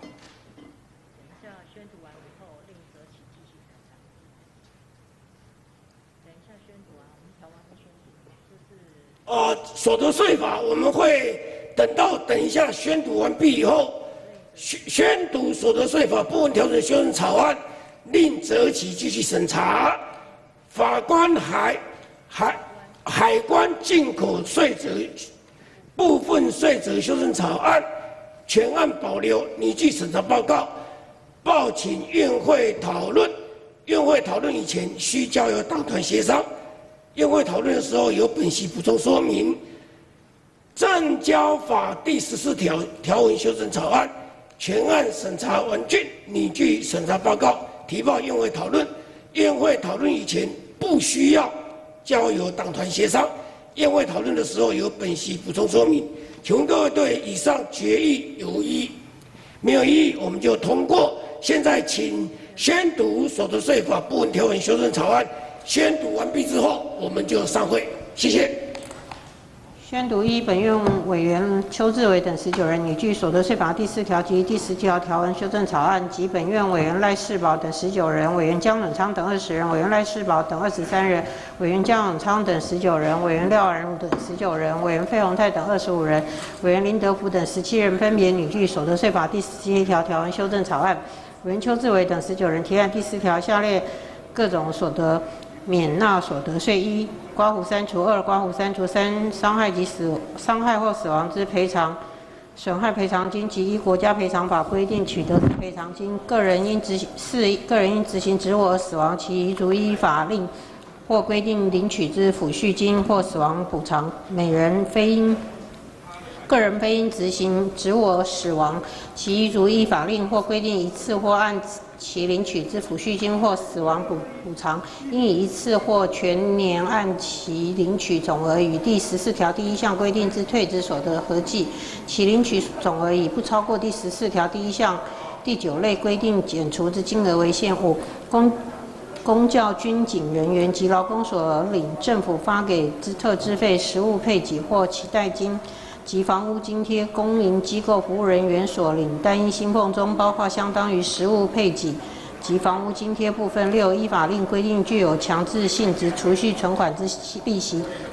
呃，所得税法我们会等到等一下宣读完毕以后，宣宣读所得税法部分条文修正草案，另择期继续审查。法官海海海关进口税则部分税则修正草案全案保留拟具审查报告，报请院会讨论。院会讨论以前需交由党团协商。院会讨论的时候有本席补充说明。证交法第十四条条文修正草案全案审查完竣，拟具审查报告提报院会讨论。院会讨论以前不需要交由党团协商。院会讨论的时候有本席补充说明。请问各位对以上决议有异议？没有异议，我们就通过。现在请宣读所得税法部分条文修正草案。宣读完毕之后，我们就散会。谢谢。 宣读一，本院委员邱志伟等十九人拟具所得税法第四条及第十条条文修正草案，及本院委员赖世宝等十九人，委员江永昌等二十人，委员赖世宝等二十三人，委员江永昌等十九人，委员廖安如等十九人，委员费鸿泰等二十五人，委员林德福等十七人，分别拟具所得税法第十七条条文修正草案。委员邱志伟等十九人提案第四条下列各种所得免纳所得税：一、刮胡删除；二、刮胡删除；三、伤害及死伤害或死亡之赔偿损害赔偿金及依国家赔偿法规定取得之赔偿金；个人因执行四、个人因执行职务而死亡，其遗族依法令或规定领取之抚恤金或死亡补偿，每人非因个人非因执行职务而死亡，其遗族依法令或规定一次或按其领取之抚恤金或死亡补补偿，应以一次或全年按其领取总额与第十四条第一项规定之退职所得合计，其领取总额以不超过第十四条第一项第九类规定减除之金额为限。五、公公教军警人员及劳工所领政府发给之特支费、实物配给或期待金及房屋津贴，公营机构服务人员所领单一薪俸中包括相当于实物配给及房屋津贴部分。六、依法令规定具有强制性之储蓄存款之利息，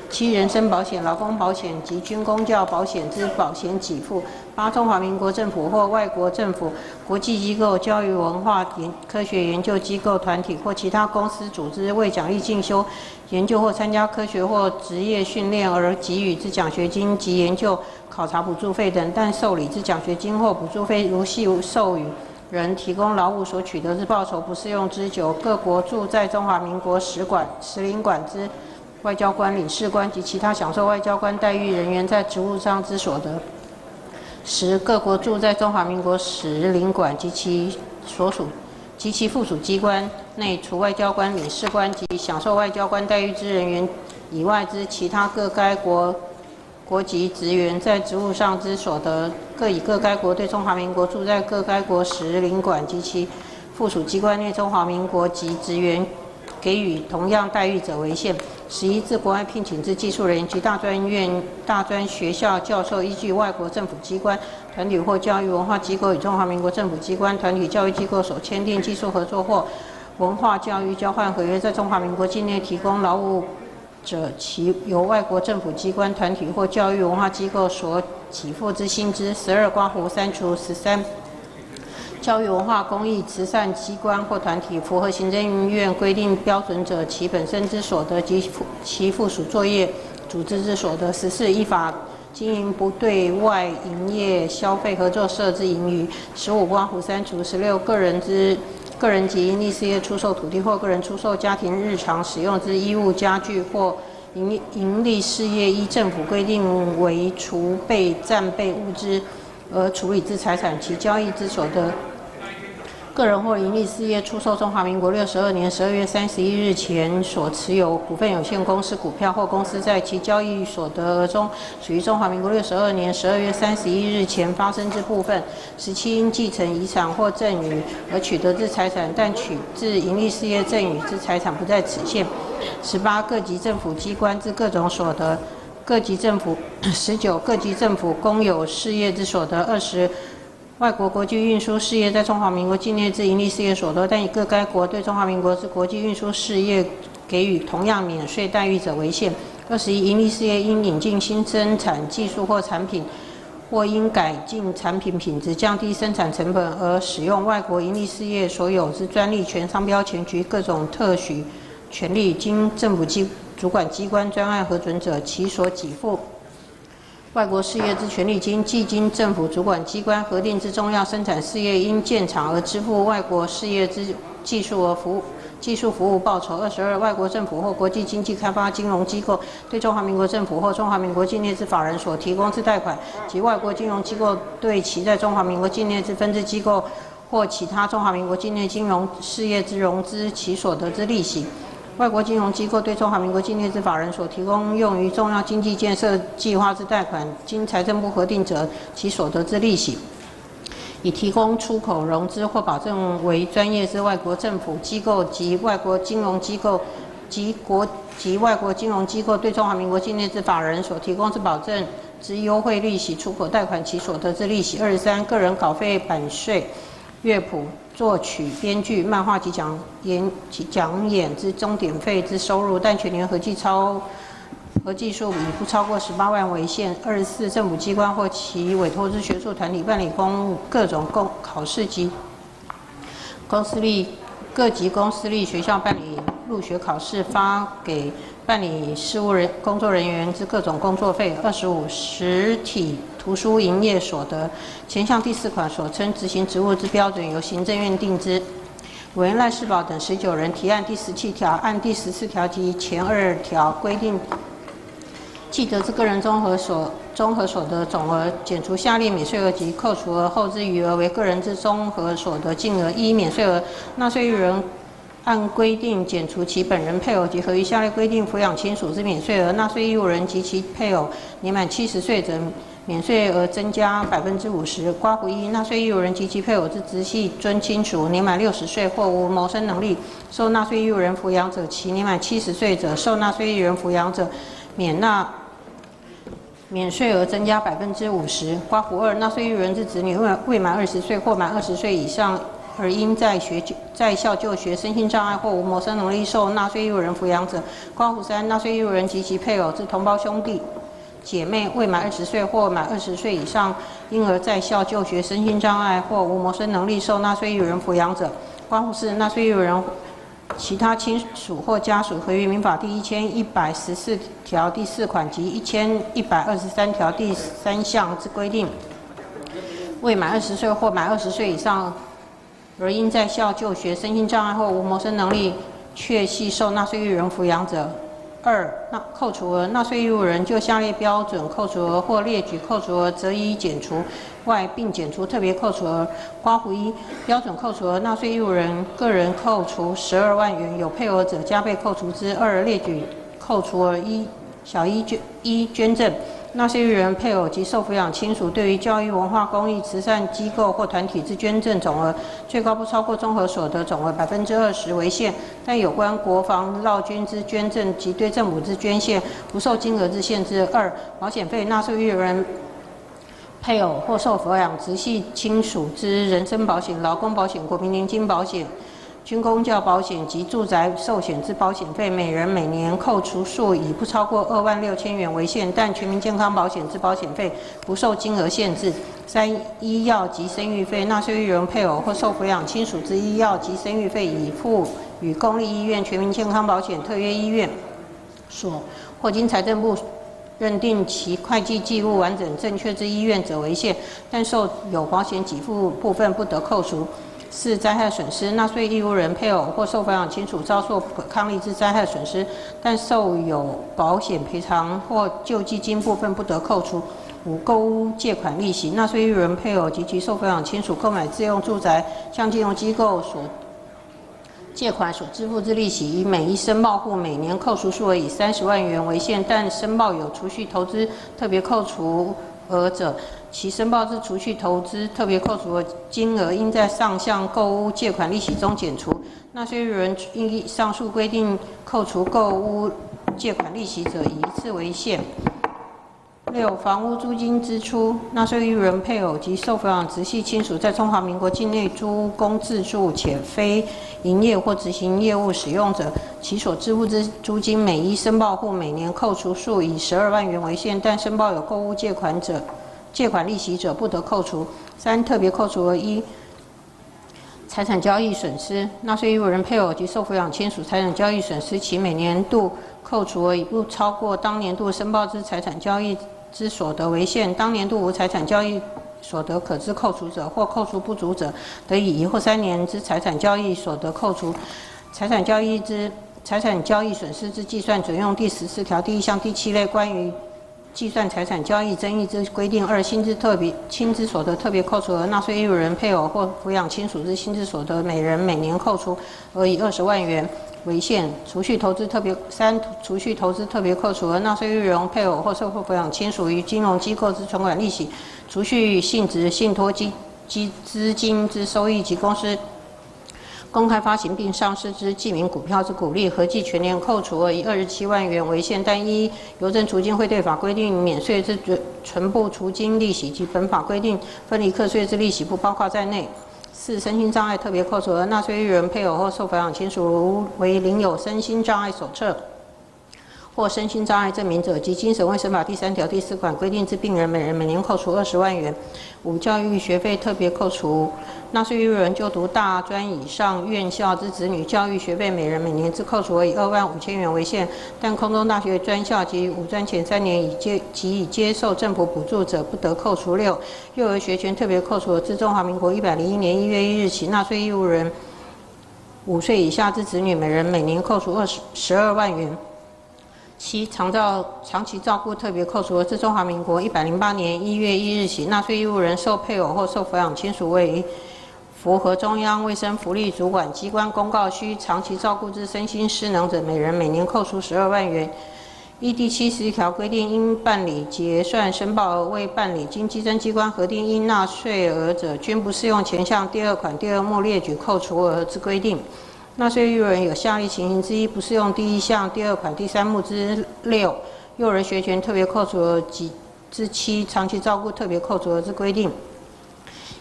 七、人身保险、劳工保险及军公教保险之保险给付；八、中华民国政府或外国政府、国际机构、教育文化研科学研究机构、团体或其他公司组织为奖励进修、研究或参加科学或职业训练而给予之奖学金及研究考察补助费等，但受理之奖学金或补助费如系授予人提供劳务所取得之报酬不适用之九，各国驻在中华民国使馆、使领馆之外交官、领事官及其他享受外交官待遇人员在职务上之所得；十、各国驻在中华民国使领馆及其所属及其附属机关内，除外交官、领事官及享受外交官待遇之人员以外之其他各该国国籍职员在职务上之所得，各以各该国对中华民国驻在各该国使领馆及其附属机关内中华民国籍职员给予同样待遇者为限。十一、自国外聘请之技术人员及大专院、大专学校教授，依据外国政府机关、团体或教育文化机构与中华民国政府机关、团体、教育机构所签订技术合作或文化教育交换合约，在中华民国境内提供劳务者，其由外国政府机关、团体或教育文化机构所给付之薪资。十二、刮胡删除。十三、教育文化公益慈善机关或团体符合行政院规定标准者，其本身之所得及其附属作业组织之所得。十四、依法经营不对外营业消费合作社之盈余。十五、刮胡删除。十六、个人之个人及营利事业出售土地或个人出售家庭日常使用之衣物、家具或营营利事业依政府规定为储备战备物资而处理之财产，其交易之所得。个人或营利事业出售中华民国六十二年十二月三十一日前所持有股份有限公司股票或公司在其交易所得额中属于中华民国六十二年十二月三十一日前发生之部分。十七、因继承遗产或赠与而取得之财产，但取自营利事业赠与之财产不在此限。十八、各级政府机关之各种所得。各级政府。十九、各级政府公有事业之所得。二十、外国国际运输事业在中华民国境内之营利事业所得，但以各该国对中华民国之国际运输事业给予同样免税待遇者为限。二十一、营利事业因引进新生产技术或产品，或因改进产品品质、降低生产成本而使用外国营利事业所有之专利权、商标权及各种特许权利，经政府机主管机关专案核准者，其所给付外国事业之权利金，既经政府主管机关核定之重要生产事业因建厂而支付外国事业之技术和服务技术服务报酬。二十二、外国政府或国际经济开发金融机构对中华民国政府或中华民国境内之法人所提供之贷款，及外国金融机构对其在中华民国境内之分支机构或其他中华民国境内金融事业之融资，其所得之利息。外国金融机构对中华民国境内之法人所提供用于重要经济建设计划之贷款，经财政部核定者，其所得之利息。以提供出口融资或保证为专业之外国政府机构及外国金融机构及国及外国金融机构对中华民国境内之法人所提供之保证之优惠利息出口贷款，其所得之利息。二十三、个人稿费、版税、乐谱、作曲、编剧、漫画及讲演及讲演之钟点费之收入，但全年合计超合计数以不超过十八万为限。二十四、政府机关或其委托之学术团体办理公务各种公考试及公私立各级公私立学校办理入学考试，发给办理事务人工作人员之各种工作费。二十五、实体图书营业所得，前项第四款所称执行职务之标准，由行政院定之。委员赖世宝等十九人提案第十七条，按第十四条及前二条规定，既得之个人综合所综合所得总额，减除下列免税额及扣除额后之余额为个人之综合所得净额。一、免税额，纳税人按规定减除其本人、配偶及合于下列规定抚养亲属之免税额，纳税义务人及其配偶年满七十岁者，免税额增加百分之五十。刮胡一、纳税义务人及其配偶之直系尊亲属年满六十岁或无谋生能力，受纳税义务人抚养者，其年满七十岁者，受纳税义务人抚养者，免纳免税额增加百分之五十。刮胡二、纳税义务人之子女未未满二十岁或满二十岁以上， 而因在学在校就学、身心障碍或无谋生能力受纳税义务人抚养者，括弧三，纳税义务人及其配偶之同胞兄弟姐妹未满二十岁或满二十岁以上，因而在校就学、身心障碍或无谋生能力受纳税义务人抚养者，括弧四，纳税义务人其他亲属或家属合于民法第一千一百十四条第四款及一千一百二十三条第三项之规定，未满二十岁或满二十岁以上，而因在校就学、身心障碍或无谋生能力，确系受纳税义务人抚养者。二、那扣除额，纳税义务人就下列标准扣除额或列举扣除额，择一减除外，并减除特别扣除额。括弧一，标准扣除额，纳税义务人个人扣除十二万元，有配偶者加倍扣除之。二、列举扣除额一小一捐一捐赠。纳税义务人配偶及受抚养亲属对于教育、文化、公益、慈善机构或团体之捐赠总额，最高不超过综合所得总额百分之二十为限。但有关国防、劳军之捐赠及对政府之捐献，不受金额之限制。二、保险费，纳税义务人配偶或受抚养直系亲属之人身保险、劳工保险、国民年金保险、军公教保险及住宅寿险之保险费，每人每年扣除数以不超过二万六千元为限，但全民健康保险之保险费不受金额限制。三、医药及生育费，纳税义务人配偶或受抚养亲属之医药及生育费，已付与公立医院、全民健康保险特约医院所或经财政部认定其会计记录完整正确之医院者为限，但受有保险给付部分不得扣除。四、灾害损失，纳税义务人配偶或受抚养亲属遭受不可抗力之灾害损失，但受有保险赔偿或救济金部分不得扣除。五、购屋借款利息，纳税义务人配偶及其受抚养亲属购买自用住宅，向金融机构所借款所支付之利息，以每一申报户每年扣除数额以三十万元为限，但申报有储蓄投资特别扣除额者，其申报之储蓄投资特别扣除额金额应在上项购屋借款利息中减除。纳税义务人依上述规定扣除购屋借款利息者，以一次为限。六、房屋租金支出，纳税义务人配偶及受抚养直系亲属在中华民国境内租公自住且非营业或执行业务使用者，其所支付之租金每一申报户每年扣除数以十二万元为限，但申报有购屋借款者、借款利息者不得扣除。三、特别扣除额一。财产交易损失，纳税义务人配偶及受抚养亲属财产交易损失，其每年度扣除额以不超过当年度申报之财产交易之所得为限，当年度无财产交易所得可知扣除者或扣除不足者，得以一或三年之财产交易所得扣除。财产交易之财产交易损失之计算，准用第十四条第一项第七类关于计算财产交易争议之规定。二、薪资特别薪资所得特别扣除额，纳税义务人配偶或抚养亲属之薪资所得，每人每年扣除额以二十万元为限。储蓄投资特别三、储蓄投资特别扣除额，纳税义务人配偶或受抚养亲属于金融机构之存款利息、储蓄性质信托基基资金之收益及公司公开发行并上市之记名股票之股利，合计全年扣除额以二十七万元为限，但依邮政储金汇兑法规定，免税之全部储金利息及本法规定分离课税之利息不包括在内。四、身心障碍特别扣除额，纳税义务人配偶或受抚养亲属如为领有身心障碍手册或身心障碍证明者及精神卫生法第三条第四款规定之病人，每人每年扣除二十万元。五、教育学费特别扣除，纳税义务人就读大专以上院校之子女教育学费，每人每年之扣除额以二万五千元为限，但空中大学专校及五专前三年已接及已接受政府补助者不得扣除。六、幼儿学权特别扣除额，自中华民国一百零一年一月一日起，纳税义务人五岁以下之子女，每人每年扣除二十十二万元。七、长照长期照顾特别扣除额，自中华民国一百零八年一月一日起，纳税义务人受配偶或受抚养亲属为符合中央卫生福利主管机关公告需长期照顾之身心失能者，每人每年扣除十二万元。依第七十条规定，应办理结算申报额未办理经稽征机关核定应纳税额者，均不适用前项第二款第二目列举扣除额之规定。纳税义务人有下列情形之一不适用第一项第二款第三目之六幼儿学权特别扣除额及之七长期照顾特别扣除额之规定：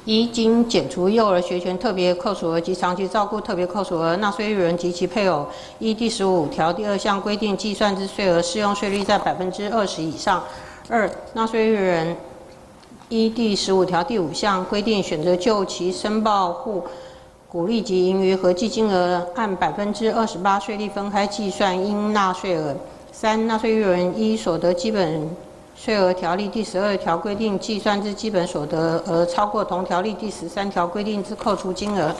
一、经减除幼儿学前特别扣除额及长期照顾特别扣除额，纳税义务人及其配偶依第十五条第二项规定计算之税额适用税率在百分之二十以上。二、纳税义务人依第十五条第五项规定选择就其申报户股利及盈余合计金额按百分之二十八税率分开计算应纳税额。三、纳税义务人依所得基本税额条例第十二条规定计算之基本所得额超过同条例第十三条规定之扣除金额。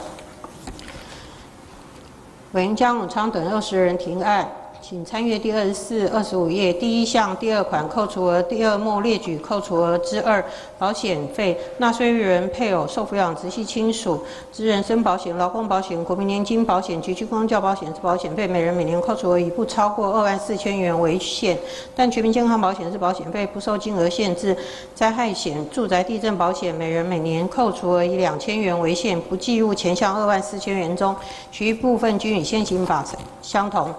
委员江永昌等二十人提案，请参阅第二十四、二十五页第一项第二款扣除额第二目列举扣除额之二保险费，纳税义务人配偶、受抚养直系亲属之人身保险、劳工保险、国民年金保险及居公教保险之保险费，每人每年扣除额以不超过二万四千元为限，但全民健康保险之保险费不受金额限制。灾害险、住宅地震保险，每人每年扣除额以两千元为限，不计入前项二万四千元中，其余部分均与现行法相同。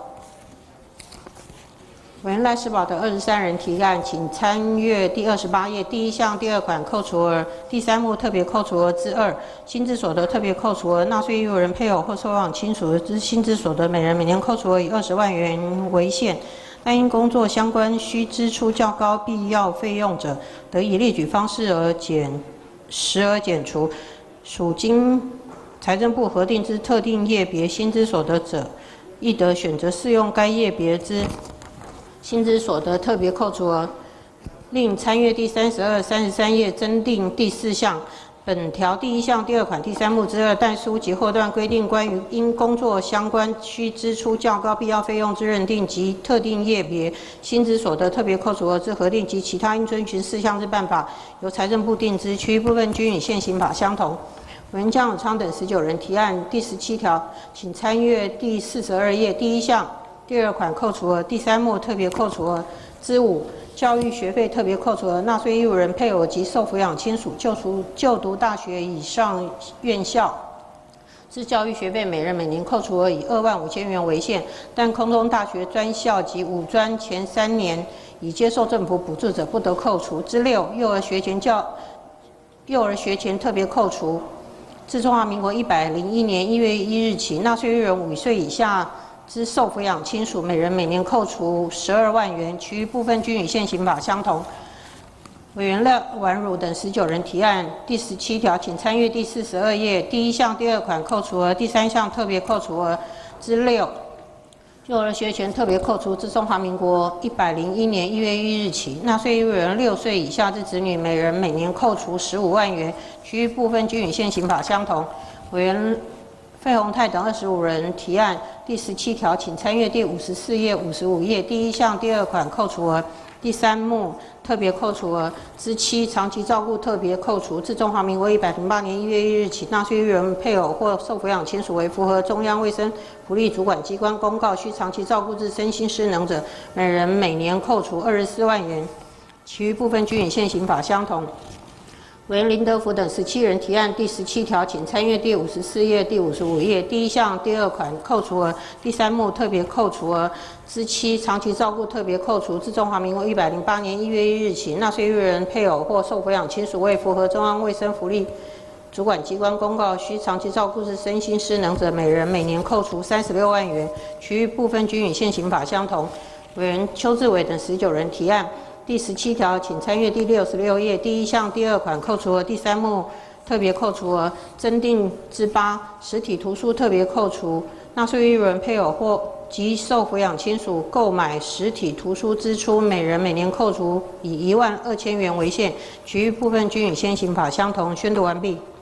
委员赖世宝等二十三人提案，请参阅第二十八页第一项第二款扣除额第三目特别扣除额之二薪资所得特别扣除额，纳税义务人配偶或受养亲属之薪资所得，每人每年扣除额以二十万元为限，但因工作相关需支出较高必要费用者，得以列举方式而减时而减除。属经财政部核定之特定业别薪资所得者，亦得选择适用该业别之薪资所得特别扣除额。另参阅第三十二、三十三页增订第四项。本条第一项第二款第三目之二但书及后段规定关于因工作相关需支出较高必要费用之认定及特定业别薪资所得特别扣除额之核定及其他应遵循事项之办法，由财政部定之，其余部分均与现行法相同。委员江永昌等十九人提案第十七条，请参阅第四十二页第一项第二款扣除额第三目特别扣除额之五。教育学费特别扣除额，纳税义务人配偶及受抚养亲属就读就读大学以上院校之教育学费，每人每年扣除额以二万五千元为限，但空中大学专校及五专前三年已接受政府补助者不得扣除。之六，幼儿学前教幼儿学前特别扣除，自中华民国一百零一年一月一日起，纳税义务人五岁以下之受抚养亲属，每人每年扣除十二万元，其余部分均与现行法相同。委员廖婉汝等十九人提案第十七条，请参阅第四十二页第一项第二款扣除额第三项特别扣除额之六。幼儿学前特别扣除，自中华民国一百零一年一月一日起，纳税义务人六岁以下之子女，每人每年扣除十五万元，其余部分均与现行法相同。委员费鸿泰等二十五人提案第十七条，请参阅第五十四页、五十五页第一项第二款扣除额第三目特别扣除额之七。长期照顾特别扣除，自中华民国一百零八年一月一日起，纳税义务人配偶或受抚养亲属为符合中央卫生福利主管机关公告需长期照顾之身心失能者，每人每年扣除二十四万元，其余部分均与现行法相同。委员林德福等十七人提案第十七条，请参阅第五十四页、第五十五页第一项第二款扣除额第三目特别扣除额之七。长期照顾特别扣除，自中华民国一百零八年一月一日起，纳税义务人配偶或受抚养亲属为符合中央卫生福利主管机关公告需长期照顾之身心失能者，每人每年扣除三十六万元，其余部分均与现行法相同。委员邱志伟等十九人提案第十七条，请参阅第六十六页第一项第二款扣除额第三目特别扣除额增订之八。实体图书特别扣除，纳税义务人配偶或及受抚养亲属购买实体图书支出，每人每年扣除以一万二千元为限，其余部分均与现行法相同。宣读完毕。